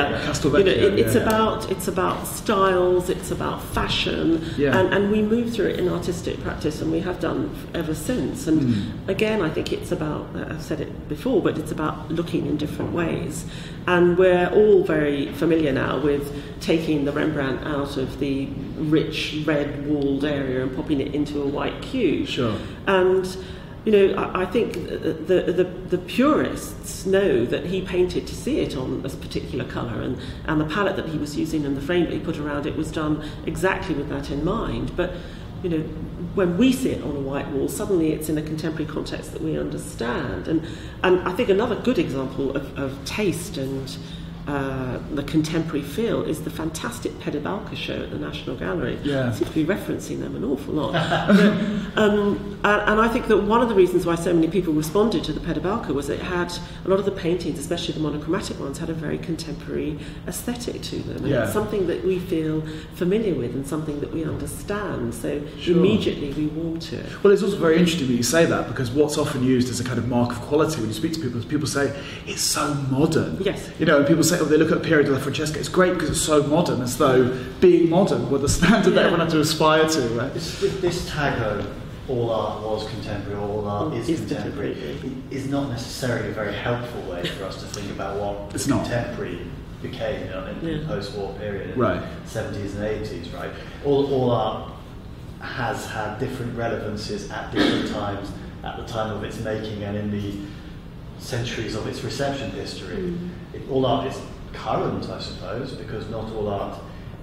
It's about styles. It's about fashion, and we move through it in artistic practice, and we have done ever since. And again, I think it's about, I've said it before, but it's about looking in different ways. And we're all very familiar now with taking the Rembrandt out of the rich red walled area and popping it into a white cube. Sure. And I think the purists know that he painted to see it on a particular colour, and the palette that he was using and the frame that he put around it was done exactly with that in mind. But when we see it on a white wall, suddenly it's in a contemporary context that we understand. And I think another good example of taste and the contemporary feel is the fantastic Pedibalka show at the National Gallery. Yeah. I seem to be referencing them an awful lot. And I think that one of the reasons why so many people responded to the Pedibalka was it had a lot of the paintings, especially the monochromatic ones, had a very contemporary aesthetic to them. And it's something that we feel familiar with and something that we understand. So immediately we warm to it. Well, it's also very interesting that you say that, because what's often used as a kind of mark of quality when you speak to people is people say, it's so modern. Yes. And people say, they look at Piero della Francesca, it's great because it's so modern, as though being modern were the standard that everyone had to aspire to, right? This tag of all art was contemporary, all art is contemporary, is not necessarily a very helpful way for us to think about what contemporary became in the post-war period, in the 70s and 80s, right? All art has had different relevances at different times, at the time of its making and in the centuries of its reception history. All art is current, I suppose, because not all art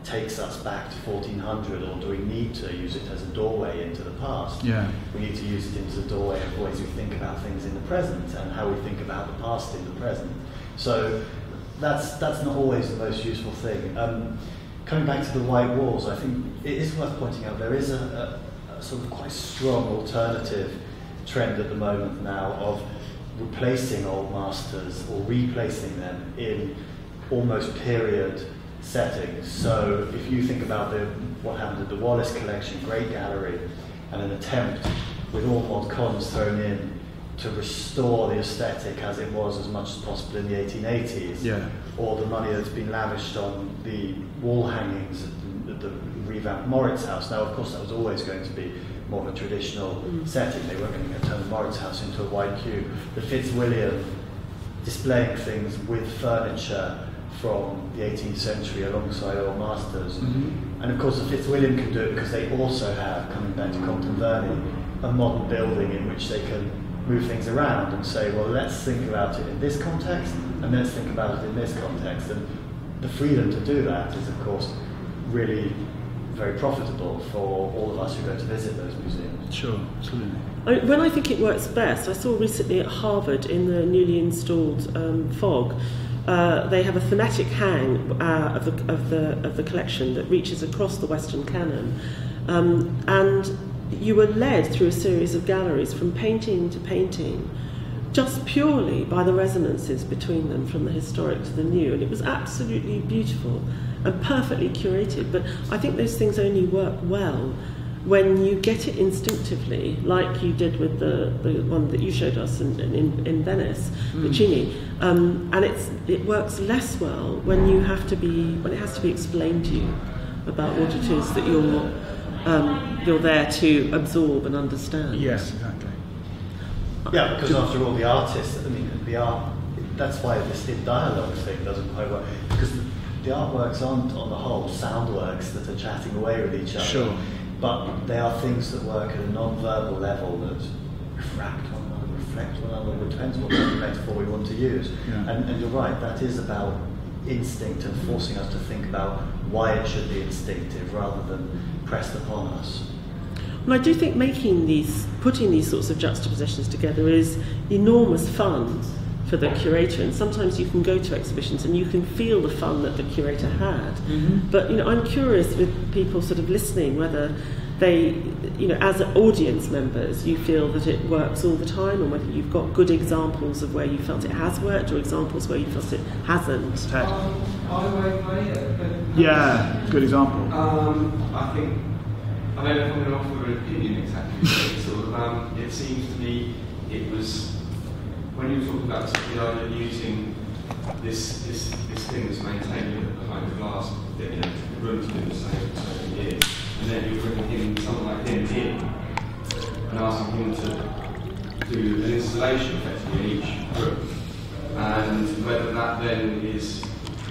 takes us back to 1400, or do we need to use it as a doorway into the past? Yeah. We need to use it as a doorway of ways we think about things in the present and how we think about the past in the present. So that's not always the most useful thing. Coming back to the white walls, I think it is worth pointing out there is a sort of quite strong alternative trend at the moment now of replacing old masters or replacing them in almost period settings. So if you think about what happened at the Wallace Collection, great gallery, and an attempt with all mod cons thrown in to restore the aesthetic as it was as much as possible in the 1880s, or the money that's been lavished on the wall hangings at the revamped Moritz House. Now, of course, that was always going to be more of a traditional setting. They weren't going to turn the Moritz House into a white cube. The Fitzwilliam displaying things with furniture from the 18th century alongside old masters. And of course the Fitzwilliam can do it because they also have, coming back to Compton Verney, a modern building in which they can move things around and say, well, let's think about it in this context and let's think about it in this context. And the freedom to do that is, of course, really very profitable for all of us who go to visit those museums. Sure, absolutely. When I think it works best, I saw recently at Harvard in the newly installed FOG, they have a thematic hang of the collection that reaches across the Western canon, and you were led through a series of galleries from painting to painting, just purely by the resonances between them from the historic to the new, and it was absolutely beautiful and perfectly curated. But I think those things only work well when you get it instinctively, like you did with the one that you showed us in Venice, Puccini, and it works less well when it has to be explained to you about what it is that you're there to absorb and understand. Yes, exactly. Yeah, because after all, the artists, the art, that's why this dialogue thing doesn't quite work, because the artworks aren't, on the whole, sound works that are chatting away with each other. Sure. But they are things that work at a non-verbal level that reflect one another, it depends what kind of metaphor we want to use. Yeah. And you're right, that is about instinct and forcing us to think about why it should be instinctive rather than pressed upon us. And I do think putting these sorts of juxtapositions together is enormous fun for the curator, and sometimes you can go to exhibitions and you can feel the fun that the curator had. But I'm curious with people sort of listening whether they, as audience members, you feel that it works all the time, and whether you've got good examples of where you felt it has worked or examples where you felt it hasn't. Yeah, good example. I think, I don't know if I'm going to offer an opinion exactly, but it seems to me it was, when you were talking about the idea of using this thing that's maintained behind the glass, the room's been the same for so many years, and then you're bringing someone like him in and asking him to do an installation effectively in each room, and whether that then is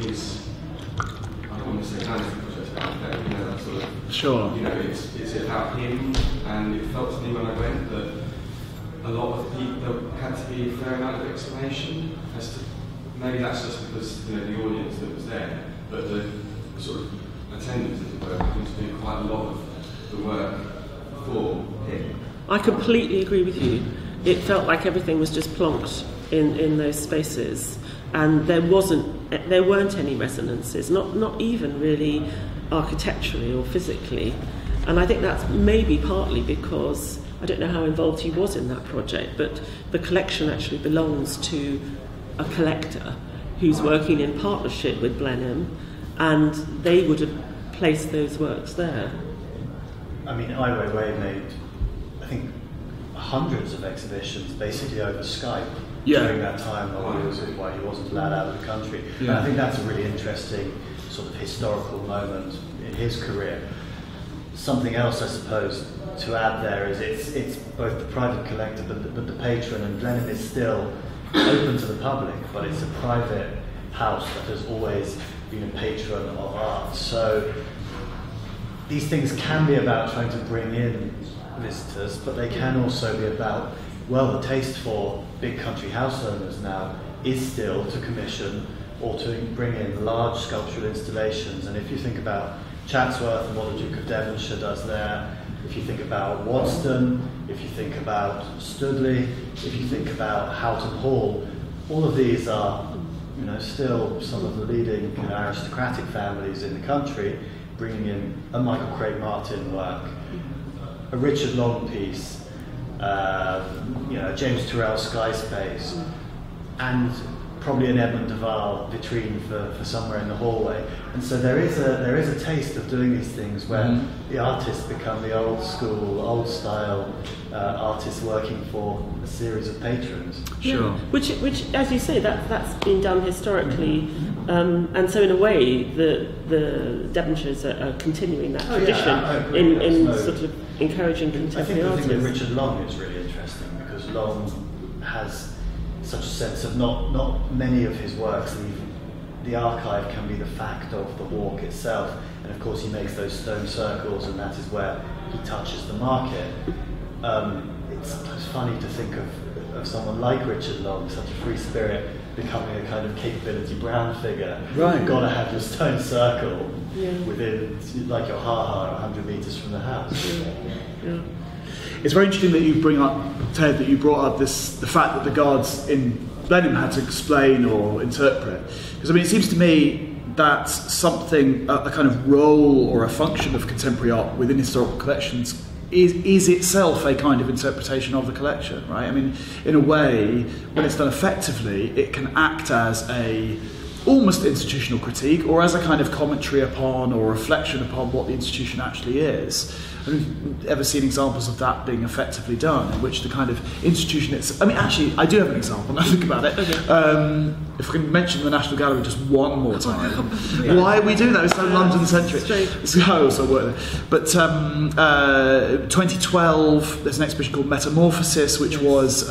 I don't want to say kind of project about that, that sort of, sure. It's about him, and it felt to me when I went that a lot of people, there had to be a fair amount of explanation as to, maybe that's just because the audience that was there, but the sort of attendants, as it were, having to do quite a lot of the work for him. I completely agree with you. It felt like everything was just plonked in those spaces, and there weren't any resonances, not even really architecturally or physically. And I think that's maybe partly because, I don't know how involved he was in that project, but the collection actually belongs to a collector who's working in partnership with Blenheim, and they would have placed those works there. I mean, Ai Weiwei made, I think, hundreds of exhibitions basically over Skype during that time while he wasn't allowed out of the country. Yeah. And I think that's a really interesting sort of historical moment in his career. Something else, I suppose, to add there is it's both the private collector but the patron, and Blenheim is still open to the public, but it's a private house that has always been a patron of art. So these things can be about trying to bring in visitors, but they can also be about, well, the taste for big country house owners now is still to commission or to bring in large sculptural installations. And if you think about Chatsworth and what the Duke of Devonshire does there, if you think about Waddesdon, if you think about Studley, if you think about Houghton Hall, all of these are, still some of the leading aristocratic families in the country, bringing in a Michael Craig Martin work, a Richard Long piece, James Turrell Sky Space, and probably an Edmund de Waal vitrine for somewhere in the hallway. And so there is a taste of doing these things where the artists become the old school, old style artists working for a series of patrons. Sure. Yeah. Which, as you say, that's been done historically, and so in a way, the Devonshires are continuing that tradition in sort of encouraging contemporary artists. I think that Richard Long is really interesting because Long has such a sense of not many of his works leave the archive can be the fact of the walk itself, and of course he makes those stone circles, and that is where he touches the market. It's sometimes funny to think of someone like Richard Long, such a free spirit, becoming a kind of capability Brown figure. Right. You've got to have your stone circle within, like your ha-ha, 100 metres from the house. Yeah. It's very interesting that you bring up, Ted, that you brought up the fact that the guards in Blenheim had to explain or interpret. Because, it seems to me that's something, a kind of role or a function of contemporary art within historical collections is itself a kind of interpretation of the collection, right? In a way, when it's done effectively, it can act as a almost institutional critique or as a kind of commentary upon or reflection upon what the institution actually is. Have you ever seen examples of that being effectively done, in which the kind of institution it's... actually, I do have an example, now think about it. Okay. If we can mention the National Gallery just one more time. Why are we doing that? It's so London-centric. I also work there. But 2012, there's an exhibition called Metamorphosis, which was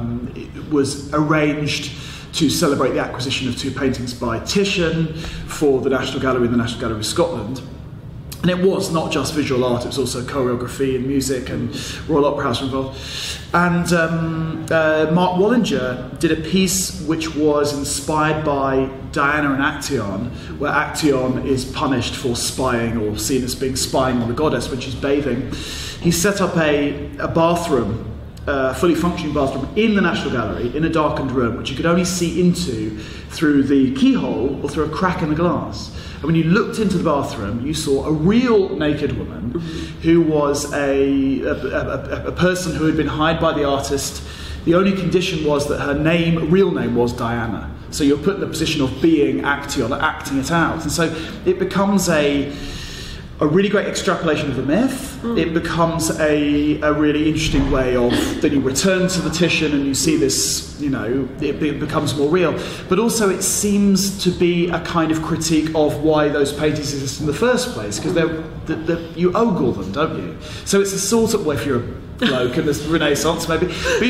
arranged to celebrate the acquisition of two paintings by Titian for the National Gallery and the National Gallery of Scotland. And it was not just visual art, it was also choreography and music, and Royal Opera House were involved. And Mark Wallinger did a piece which was inspired by Diana and Actaeon, where Actaeon is punished for spying, or seen as being spying on the goddess when she's bathing. He set up a bathroom, fully functioning bathroom in the National Gallery, in a darkened room, which you could only see into through the keyhole or through a crack in the glass. And when you looked into the bathroom, you saw a real naked woman who was a person who had been hired by the artist. The only condition was that her real name was Diana. So you're put in the position of being Actaeon, acting it out. And so it becomes a really great extrapolation of the myth. It becomes a really interesting way of, then you return to the Titian and you see this, it becomes more real. But also it seems to be a kind of critique of why those paintings exist in the first place, because you ogle them, don't you? So it's a sort of, well, if you're a bloke and there's Renaissance maybe, but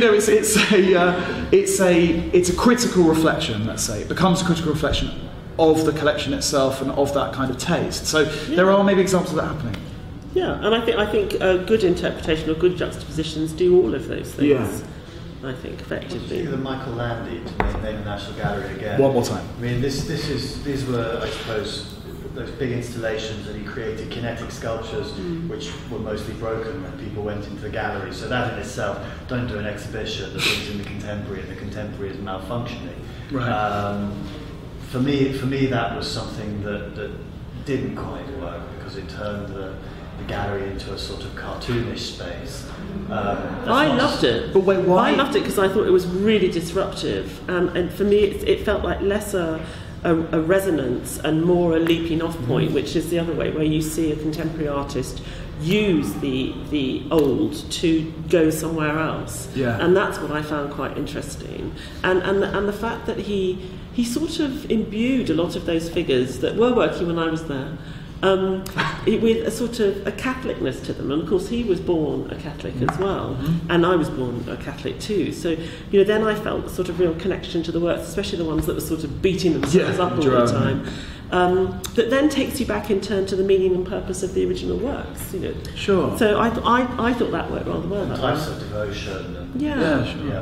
it's a critical reflection, let's say. It becomes a critical reflection of the collection itself and of that kind of taste. So there are maybe examples of that happening. Yeah, and I think a good interpretation or good juxtapositions do all of those things. Yeah. I think effectively. The Michael Landy to name the National Gallery again. One more time. These were, I suppose, those big installations that he created, kinetic sculptures, which were mostly broken when people went into the gallery. So that in itself, don't do an exhibition that brings in the contemporary, and the contemporary is malfunctioning. Right. For me, that was something that didn't quite work, because it turned the gallery into a sort of cartoonish space. I loved it. But wait, why? I loved it because I thought it was really disruptive, and for me, it felt like less a resonance and more a leaping off point, which is the other way, where you see a contemporary artist use the old to go somewhere else. Yeah. And that's what I found quite interesting. And the fact that he sort of imbued a lot of those figures that were working when I was there with a sort of a Catholicness to them. And of course he was born a Catholic as well, and I was born a Catholic too. So, then I felt a sort of real connection to the works, especially the ones that were sort of beating themselves up all the time. That then takes you back in turn to the meaning and purpose of the original works, Sure. So I thought that worked rather well. Types of devotion. And Yeah, sure. Yeah.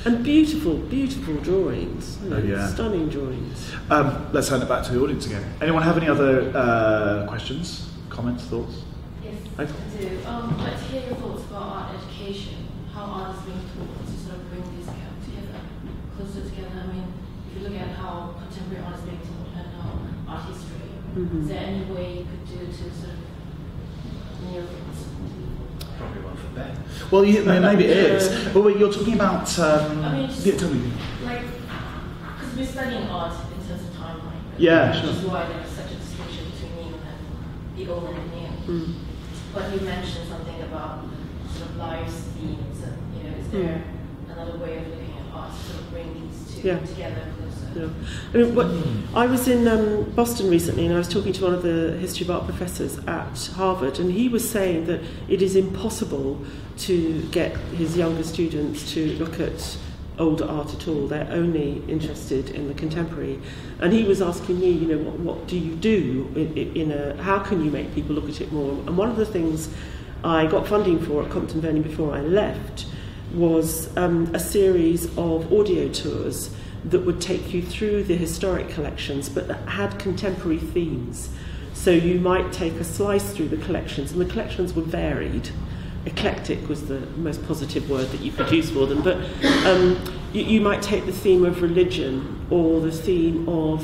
And beautiful, beautiful drawings. Oh, yeah. Stunning drawings. Let's hand it back to the audience again. Anyone have any other questions, comments, thoughts? Yes, Okay. I do. I'd like to hear your thoughts about art education, how art is being taught to sort of bring these together, closer together. I mean, if you look at how contemporary art is being taught and how art history, is there any way you could do to sort of near things? Probably one for Ben. Well, maybe it is. But wait, you're talking about. I mean, just, yeah, tell me. like, because we're studying art in terms of timeline. Right? Yeah, Which sure. is why there's such a distinction between new and the old and the new. But you mentioned something about sort of lives, themes, and is there another way of looking at art to sort of bring these two together closer? Yeah. I mean, I was in Boston recently, and I was talking to one of the history of art professors at Harvard, and he was saying that it is impossible to get his younger students to look at older art at all. They're only interested in the contemporary. And he was asking me, what do you do how can you make people look at it more? And one of the things I got funding for at Compton Vernon before I left was a series of audio tours that would take you through the historic collections, but that had contemporary themes. So you might take a slice through the collections, and the collections were varied. Eclectic was the most positive word that you could use for them, but you might take the theme of religion or the theme of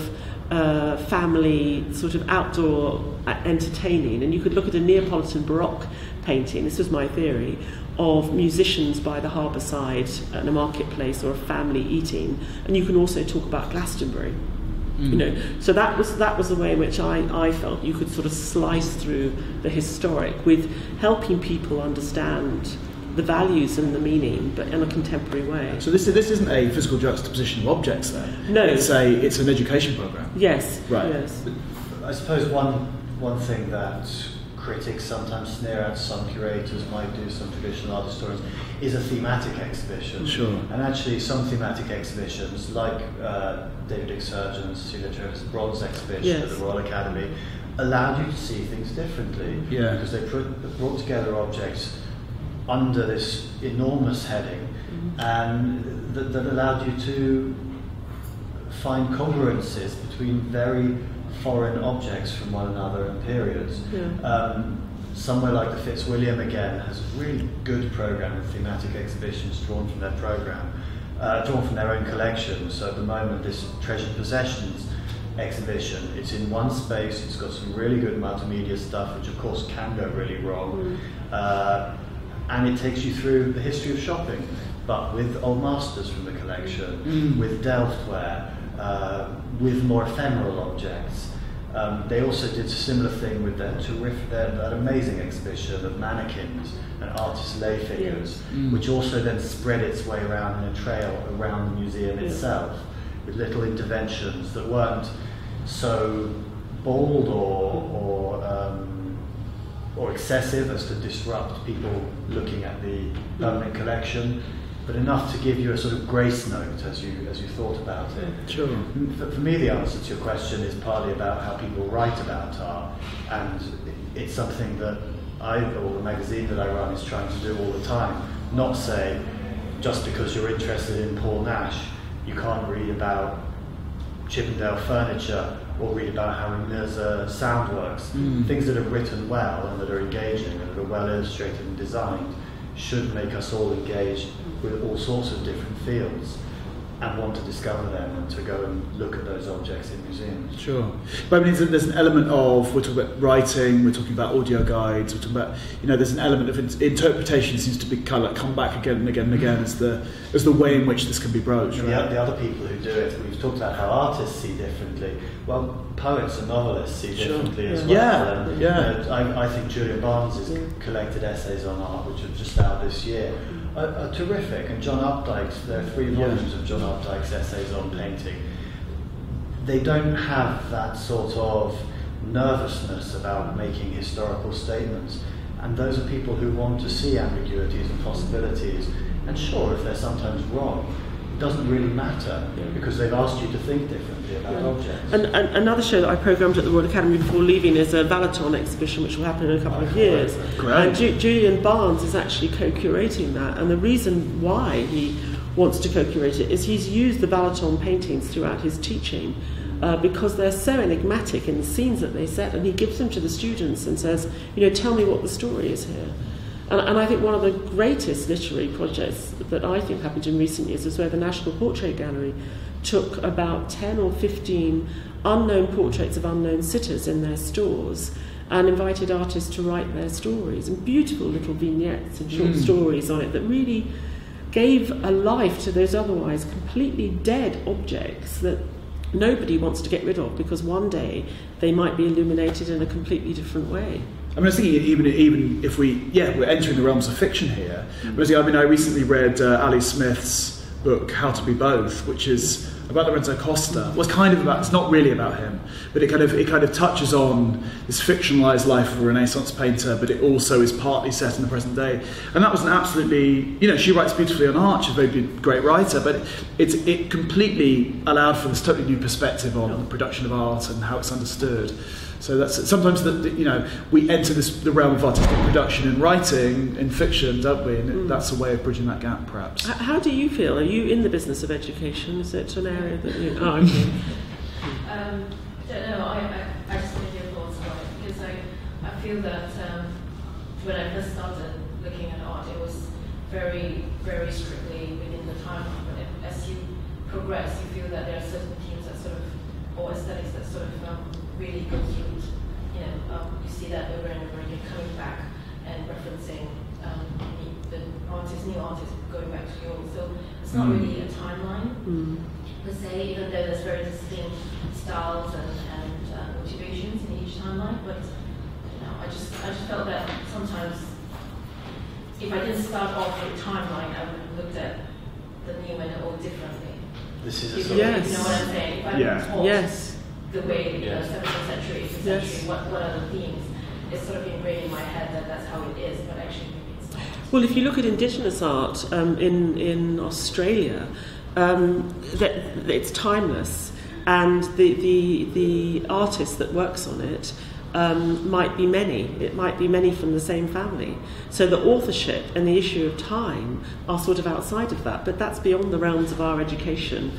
family, sort of outdoor entertaining, and you could look at a Neapolitan Baroque painting, this was my theory, of musicians by the harbour side at a marketplace or a family eating, and you can also talk about Glastonbury. So that was the way in which I felt you could sort of slice through the historic with helping people understand the values and the meaning, but in a contemporary way. So this isn't a physical juxtaposition of objects, then. No, it's an education program. Yes, right. Yes. I suppose one thing that critics sometimes sneer at, some curators might do, some traditional art historians, is a thematic exhibition. Sure. And actually some thematic exhibitions, like David Exurgent's Celia Trevor's Bronze exhibition at the Royal Academy, allowed you to see things differently. Yeah. Because they brought together objects under this enormous heading, and that allowed you to find congruences between very foreign objects from one another and periods. Somewhere like the Fitzwilliam again has a really good program of thematic exhibitions drawn from their program, drawn from their own collections. So at the moment, this Treasured Possessions exhibition, it's in one space, it's got some really good multimedia stuff, which of course can go really wrong, and it takes you through the history of shopping, but with old masters from the collection, with Delftware, with more ephemeral objects. They also did a similar thing with that amazing exhibition of mannequins and artist lay figures, which also then spread its way around in a trail around the museum itself, with little interventions that weren't so bold or excessive as to disrupt people looking at the permanent collection, but enough to give you a sort of grace note as you thought about it. Sure. For me, the answer to your question is partly about how people write about art, and it's something that or the magazine that I run is trying to do all the time. Not say, just because you're interested in Paul Nash, you can't read about Chippendale furniture or read about how Mirza sound works. Things that are written well and that are engaging and that are well illustrated and designed should make us all engaged with all sorts of different fields and want to discover them and to go and look at those objects in museums. Sure. But I mean, there's an element of, we're talking about writing, we're talking about audio guides, we're talking about, there's an element of interpretation seems to be come back again and again and again as the way in which this can be broached. Right? The other people who do it, we've talked about how artists see differently. Well, poets and novelists see differently as well. And, I think Julian Barnes's collected essays on art, which are just out this year, are terrific. And John Updike's, there are 3 volumes of John Updike's essays on painting. They don't have that sort of nervousness about making historical statements. And those are people who want to see ambiguities and possibilities. And sure, if they're sometimes wrong, it doesn't really matter because they've asked you to think differently about objects. And another show that I programmed at the Royal Academy before leaving is a Valaton exhibition, which will happen in a couple of years. Great. And Julian Barnes is actually co-curating that. And the reason why he wants to co-curate it is he's used the Balaton paintings throughout his teaching because they're so enigmatic in the scenes that they set, and he gives them to the students and says, tell me what the story is here. And I think one of the greatest literary projects that I think happened in recent years is where the National Portrait Gallery took about 10 or 15 unknown portraits of unknown sitters in their stores and invited artists to write their stories, and beautiful little vignettes and short stories on it that really gave a life to those otherwise completely dead objects that nobody wants to get rid of, because one day they might be illuminated in a completely different way. I mean, I was thinking even if we're entering the realms of fiction here. But I recently read Ali Smith's book How to Be Both, which is about Lorenzo Costa. Well, it's not really about him, but it kind of touches on this fictionalized life of a Renaissance painter, but it also is partly set in the present day. And that was an absolutely, she writes beautifully on art. She's a very great writer, but it completely allowed for this totally new perspective on the production of art and how it's understood. So that's sometimes we enter the realm of artistic production in writing, in fiction, don't we? And that's a way of bridging that gap, perhaps. How do you feel? Are you in the business of education? Is it an area that you? Oh, okay. Don't know. I just want to hear your thoughts on it, because I feel that when I first started looking at art, it was very, very strictly within the timeline. But as you progress, you feel that there are certain themes that or aesthetics that really go through. You see that over and over again coming back and referencing new artists going back to yours. So it's not really a timeline per se, even though there's very distinct styles and motivations in each timeline. But I just felt that sometimes if I didn't start off with a timeline, I would have looked at the new and old differently. This is You know what I'm saying? If I taught the way 17th century, 18th century, what are the themes? It's sort of ingrained in my head that that's how it is, but actually maybe it's not. Well, if you look at Indigenous art in Australia, it's timeless, and the artist that works on it might be many. It might be many from the same family. So the authorship and the issue of time are sort of outside of that, but that's beyond the realms of our education.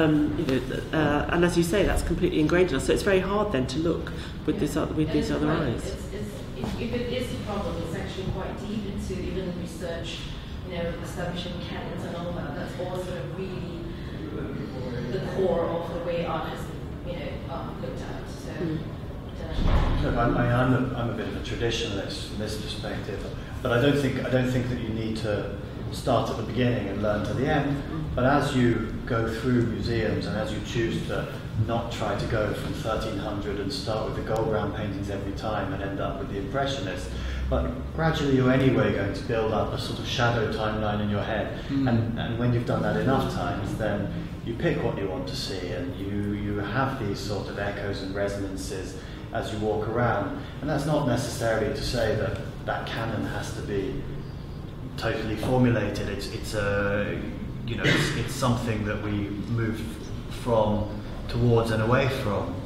And as you say, that's completely ingrained in us. So it's very hard then to look with these other eyes. If it is a problem, it's actually quite deep into even research, establishing canons and all that. That's all sort of really the core of the way art has looked at. So. Look, I'm a bit of a traditionalist from this perspective, but I don't think that you need to start at the beginning and learn to the end. But as you go through museums and as you choose to not try to go from 1300 and start with the gold brown paintings every time and end up with the Impressionists, but gradually you're anyway going to build up a sort of shadow timeline in your head. And when you've done that enough times, then you pick what you want to see, and you have these sort of echoes and resonances as you walk around. And that's not necessarily to say that that canon has to be totally formulated. It's something that we move from, towards, and away from.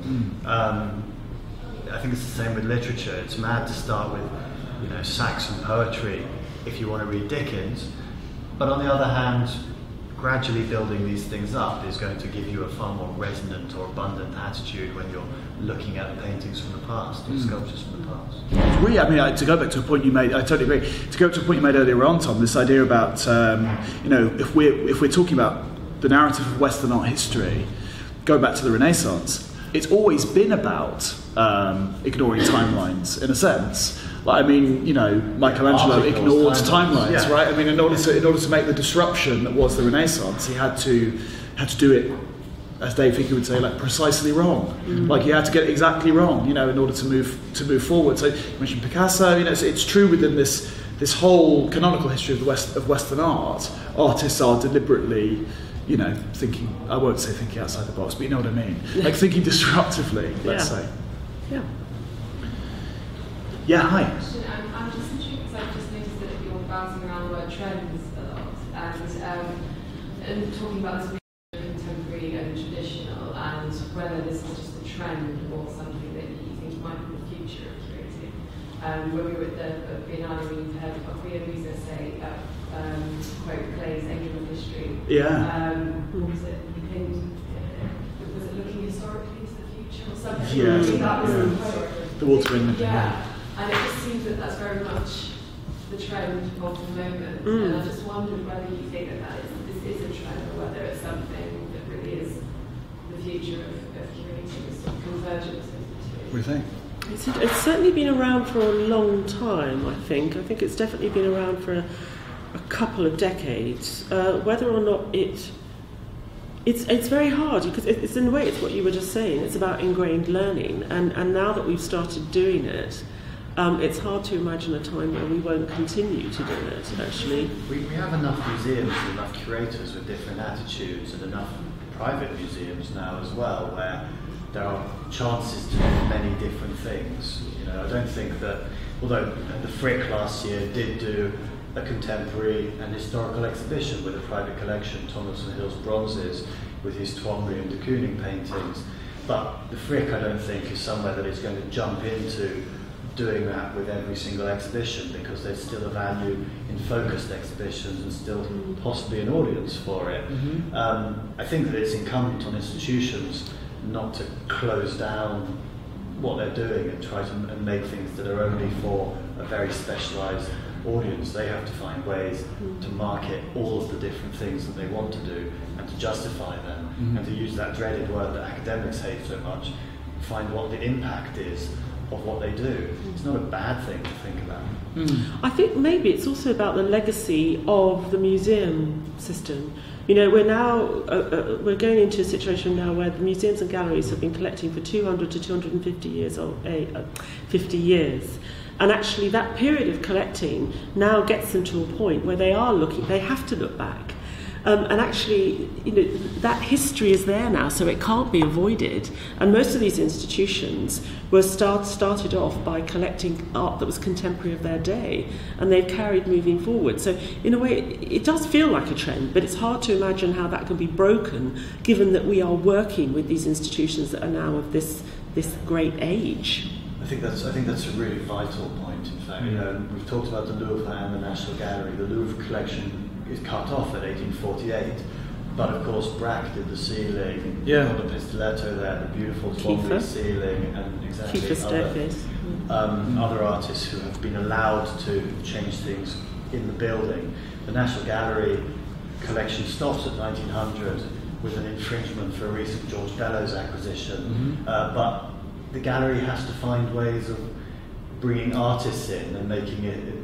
I think it's the same with literature. It's mad to start with, Saxon poetry if you want to read Dickens, but on the other hand, gradually building these things up is going to give you a far more resonant or abundant attitude when you're looking at paintings from the past, or sculptures from the past. Really, to go back to a point you made, I totally agree. To go to a point you made earlier on, Tom, this idea about, if we're talking about the narrative of Western art history, go back to the Renaissance, it's always been about ignoring timelines, in a sense. Michelangelo ignored timelines, right? In order to make the disruption that was the Renaissance, he had to do it, as Dave Hickey would say, precisely wrong. He had to get it exactly wrong, in order to move forward. So you mentioned Picasso. It's true within this whole canonical history of Western art. Artists are deliberately, thinking. I won't say thinking outside the box, but you know what I mean. Thinking disruptively. Let's say. Yeah. Yeah, hi. I'm just intrigued because I've just noticed that you're bouncing around the word trends a lot, and talking about this being contemporary and traditional, and whether this is just a trend or something that you think might be the future of curating. when we were at the Biennale, we heard Octavia Musa say, quote, plays Angel of History. Yeah. What was it? He pinned, was it looking historically to the future or something? Yeah. I think that was the quote. The water in the Yeah. And it just seems that that's very much the trend of the moment. And I just wondered whether you think that this is a trend, or whether it's something that really is the future of creating this sort of convergence of the two. What do you think? It's certainly been around for a long time, I think. I think it's definitely been around for a couple of decades. Whether or not it's very hard, because it's in a way it's what you were just saying. It's about ingrained learning, and now that we've started doing it, it's hard to imagine a time where we won't continue to do it, actually. We have enough museums and enough curators with different attitudes, and enough private museums now as well, where there are chances to do many different things. You know, I don't think that, although the Frick last year did do a contemporary and historical exhibition with a private collection, Thomas and Hill's bronzes, with his Twombly and de Kooning paintings, but the Frick, I don't think, is somewhere that is going to jump into doing that with every single exhibition, because there's still a value in focused exhibitions and still possibly an audience for it. I think that it's incumbent on institutions not to close down what they're doing and try to make things that are only for a very specialised audience. They have to find ways to market all of the different things that they want to do and to justify them, and to use that dreaded word that academics hate so much, find what the impact is of what they do. It's not a bad thing to think about. I think maybe it's also about the legacy of the museum system. You know, we're now we're going into a situation now where the museums and galleries have been collecting for 200 to 250 years, or 50 years. And actually that period of collecting now gets them to a point where they have to look back. And actually, you know, that history is there now, so it can't be avoided. And most of these institutions were started off by collecting art that was contemporary of their day, and they've carried moving forward. So in a way, it does feel like a trend, but it's hard to imagine how that can be broken, given that we are working with these institutions that are now of this great age. I think that's a really vital point. In fact, you know, we've talked about the Louvre and the National Gallery. The Louvre collection is cut off at 1848, but of course Braque did the ceiling. Yeah. The Pistoletto there, the beautiful Twombly ceiling, and exactly other artists who have been allowed to change things in the building. The National Gallery collection stops at 1900 with an infringement for a recent George Bellows acquisition, but the gallery has to find ways of bringing artists in and making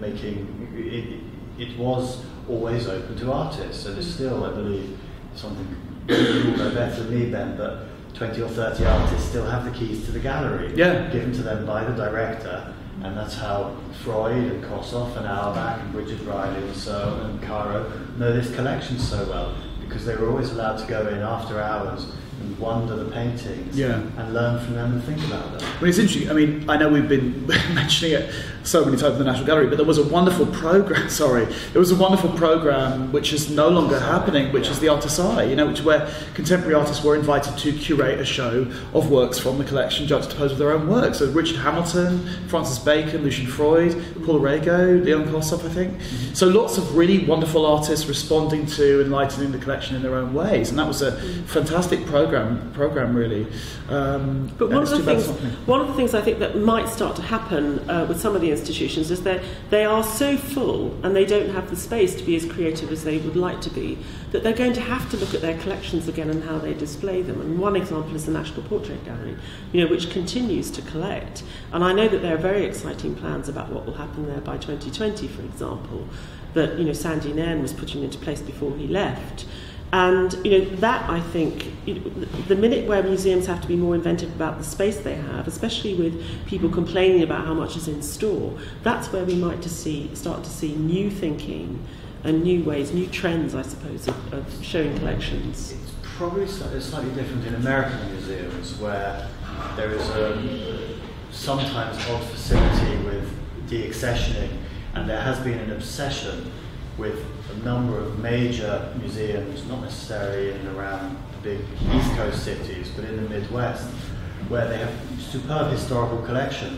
it was always open to artists, and it's still, I believe, something you will know better than me, Ben, but 20 or 30 artists still have the keys to the gallery, given to them by the director, and that's how Freud and Kossoff and Auerbach and Bridget Riley and Caro know this collection so well, because they were always allowed to go in after hours and wonder the paintings and learn from them and think about them. Well, it's interesting. I mean, I know we've been mentioning it so many times in the National Gallery, but there was a wonderful program. There was a wonderful program which is no longer happening, which is the Artisai. You know, where contemporary artists were invited to curate a show of works from the collection, juxtaposed with their own work. So Richard Hamilton, Francis Bacon, Lucian Freud, Paul Arago, Leon Kossoff, I think. So lots of really wonderful artists responding to enlightening the collection in their own ways, and that was a fantastic program really. But one of the things I think that might start to happen with some of the institutions is that they are so full and they don't have the space to be as creative as they would like to be, that they're going to have to look at their collections again and how they display them. And one example is the National Portrait Gallery, you know, which continues to collect. And I know that there are very exciting plans about what will happen there by 2020, for example, that, you know, Sandy Nairn was putting into place before he left. And, you know, that, I think, you know, the minute where museums have to be more inventive about the space they have, especially with people complaining about how much is in store, that's where we might start to see new thinking and new ways, new trends, I suppose, of showing collections. It's probably slightly different in American museums, where there is a sometimes odd facility with deaccessioning, and there has been an obsession with a number of major museums, not necessarily in and around the big East Coast cities, but in the Midwest, where they have superb historical collections,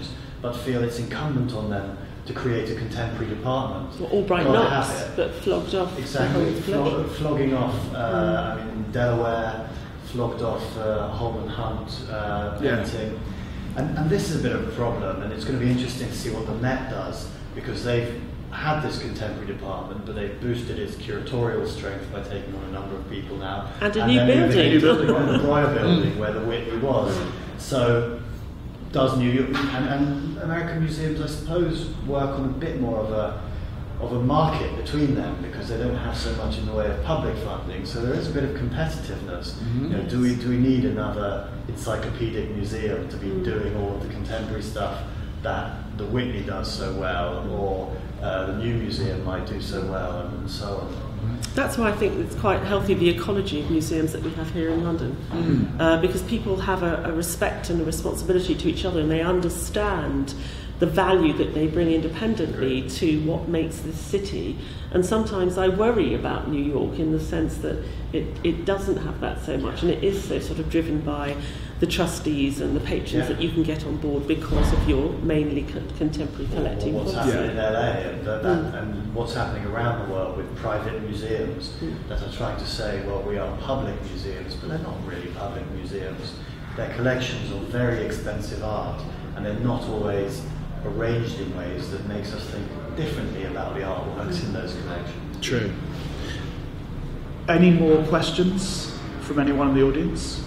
but feel it's incumbent on them to create a contemporary department. Well, Albright Knox, but flogged off. Exactly, flogging off. I mean, in Delaware, flogged off Holman Hunt painting. And this is a bit of a problem, and it's going to be interesting to see what the Met does, because they've had this contemporary department, but they've boosted its curatorial strength by taking on a number of people now. And a new building. On the Breuer building, where the Whitney was. So, does New York, and American museums, I suppose, work on a bit more of a market between them, because they don't have so much in the way of public funding. So there is a bit of competitiveness. You know, do we need another encyclopedic museum to be doing all of the contemporary stuff that the Whitney does so well, or the new museum might do so well, and so on? That's why I think it's quite healthy, the ecology of museums that we have here in London, because people have a respect and a responsibility to each other, and they understand the value that they bring independently to what makes this city. And sometimes I worry about New York in the sense that it doesn't have that so much, and it is so sort of driven by the trustees and the patrons that you can get on board because of your mainly contemporary collecting. Or what's happening in LA and what's happening around the world with private museums that are trying to say, well, we are public museums, but they're not really public museums. Their collections of very expensive art, and they're not always arranged in ways that makes us think differently about the artworks in those collections. True. Any more questions from anyone in the audience?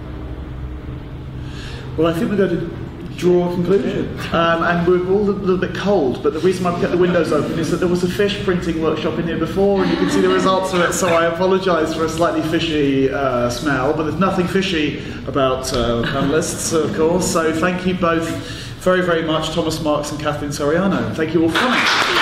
Well, I think we're going to draw a conclusion. And we're all a little bit cold, but the reason why I've kept the windows open is that there was a fish printing workshop in here before, and you can see the results of it, so I apologise for a slightly fishy smell, but there's nothing fishy about panellists, of course. So thank you both very, very much, Thomas Marks and Kathleen Soriano. Thank you all for coming.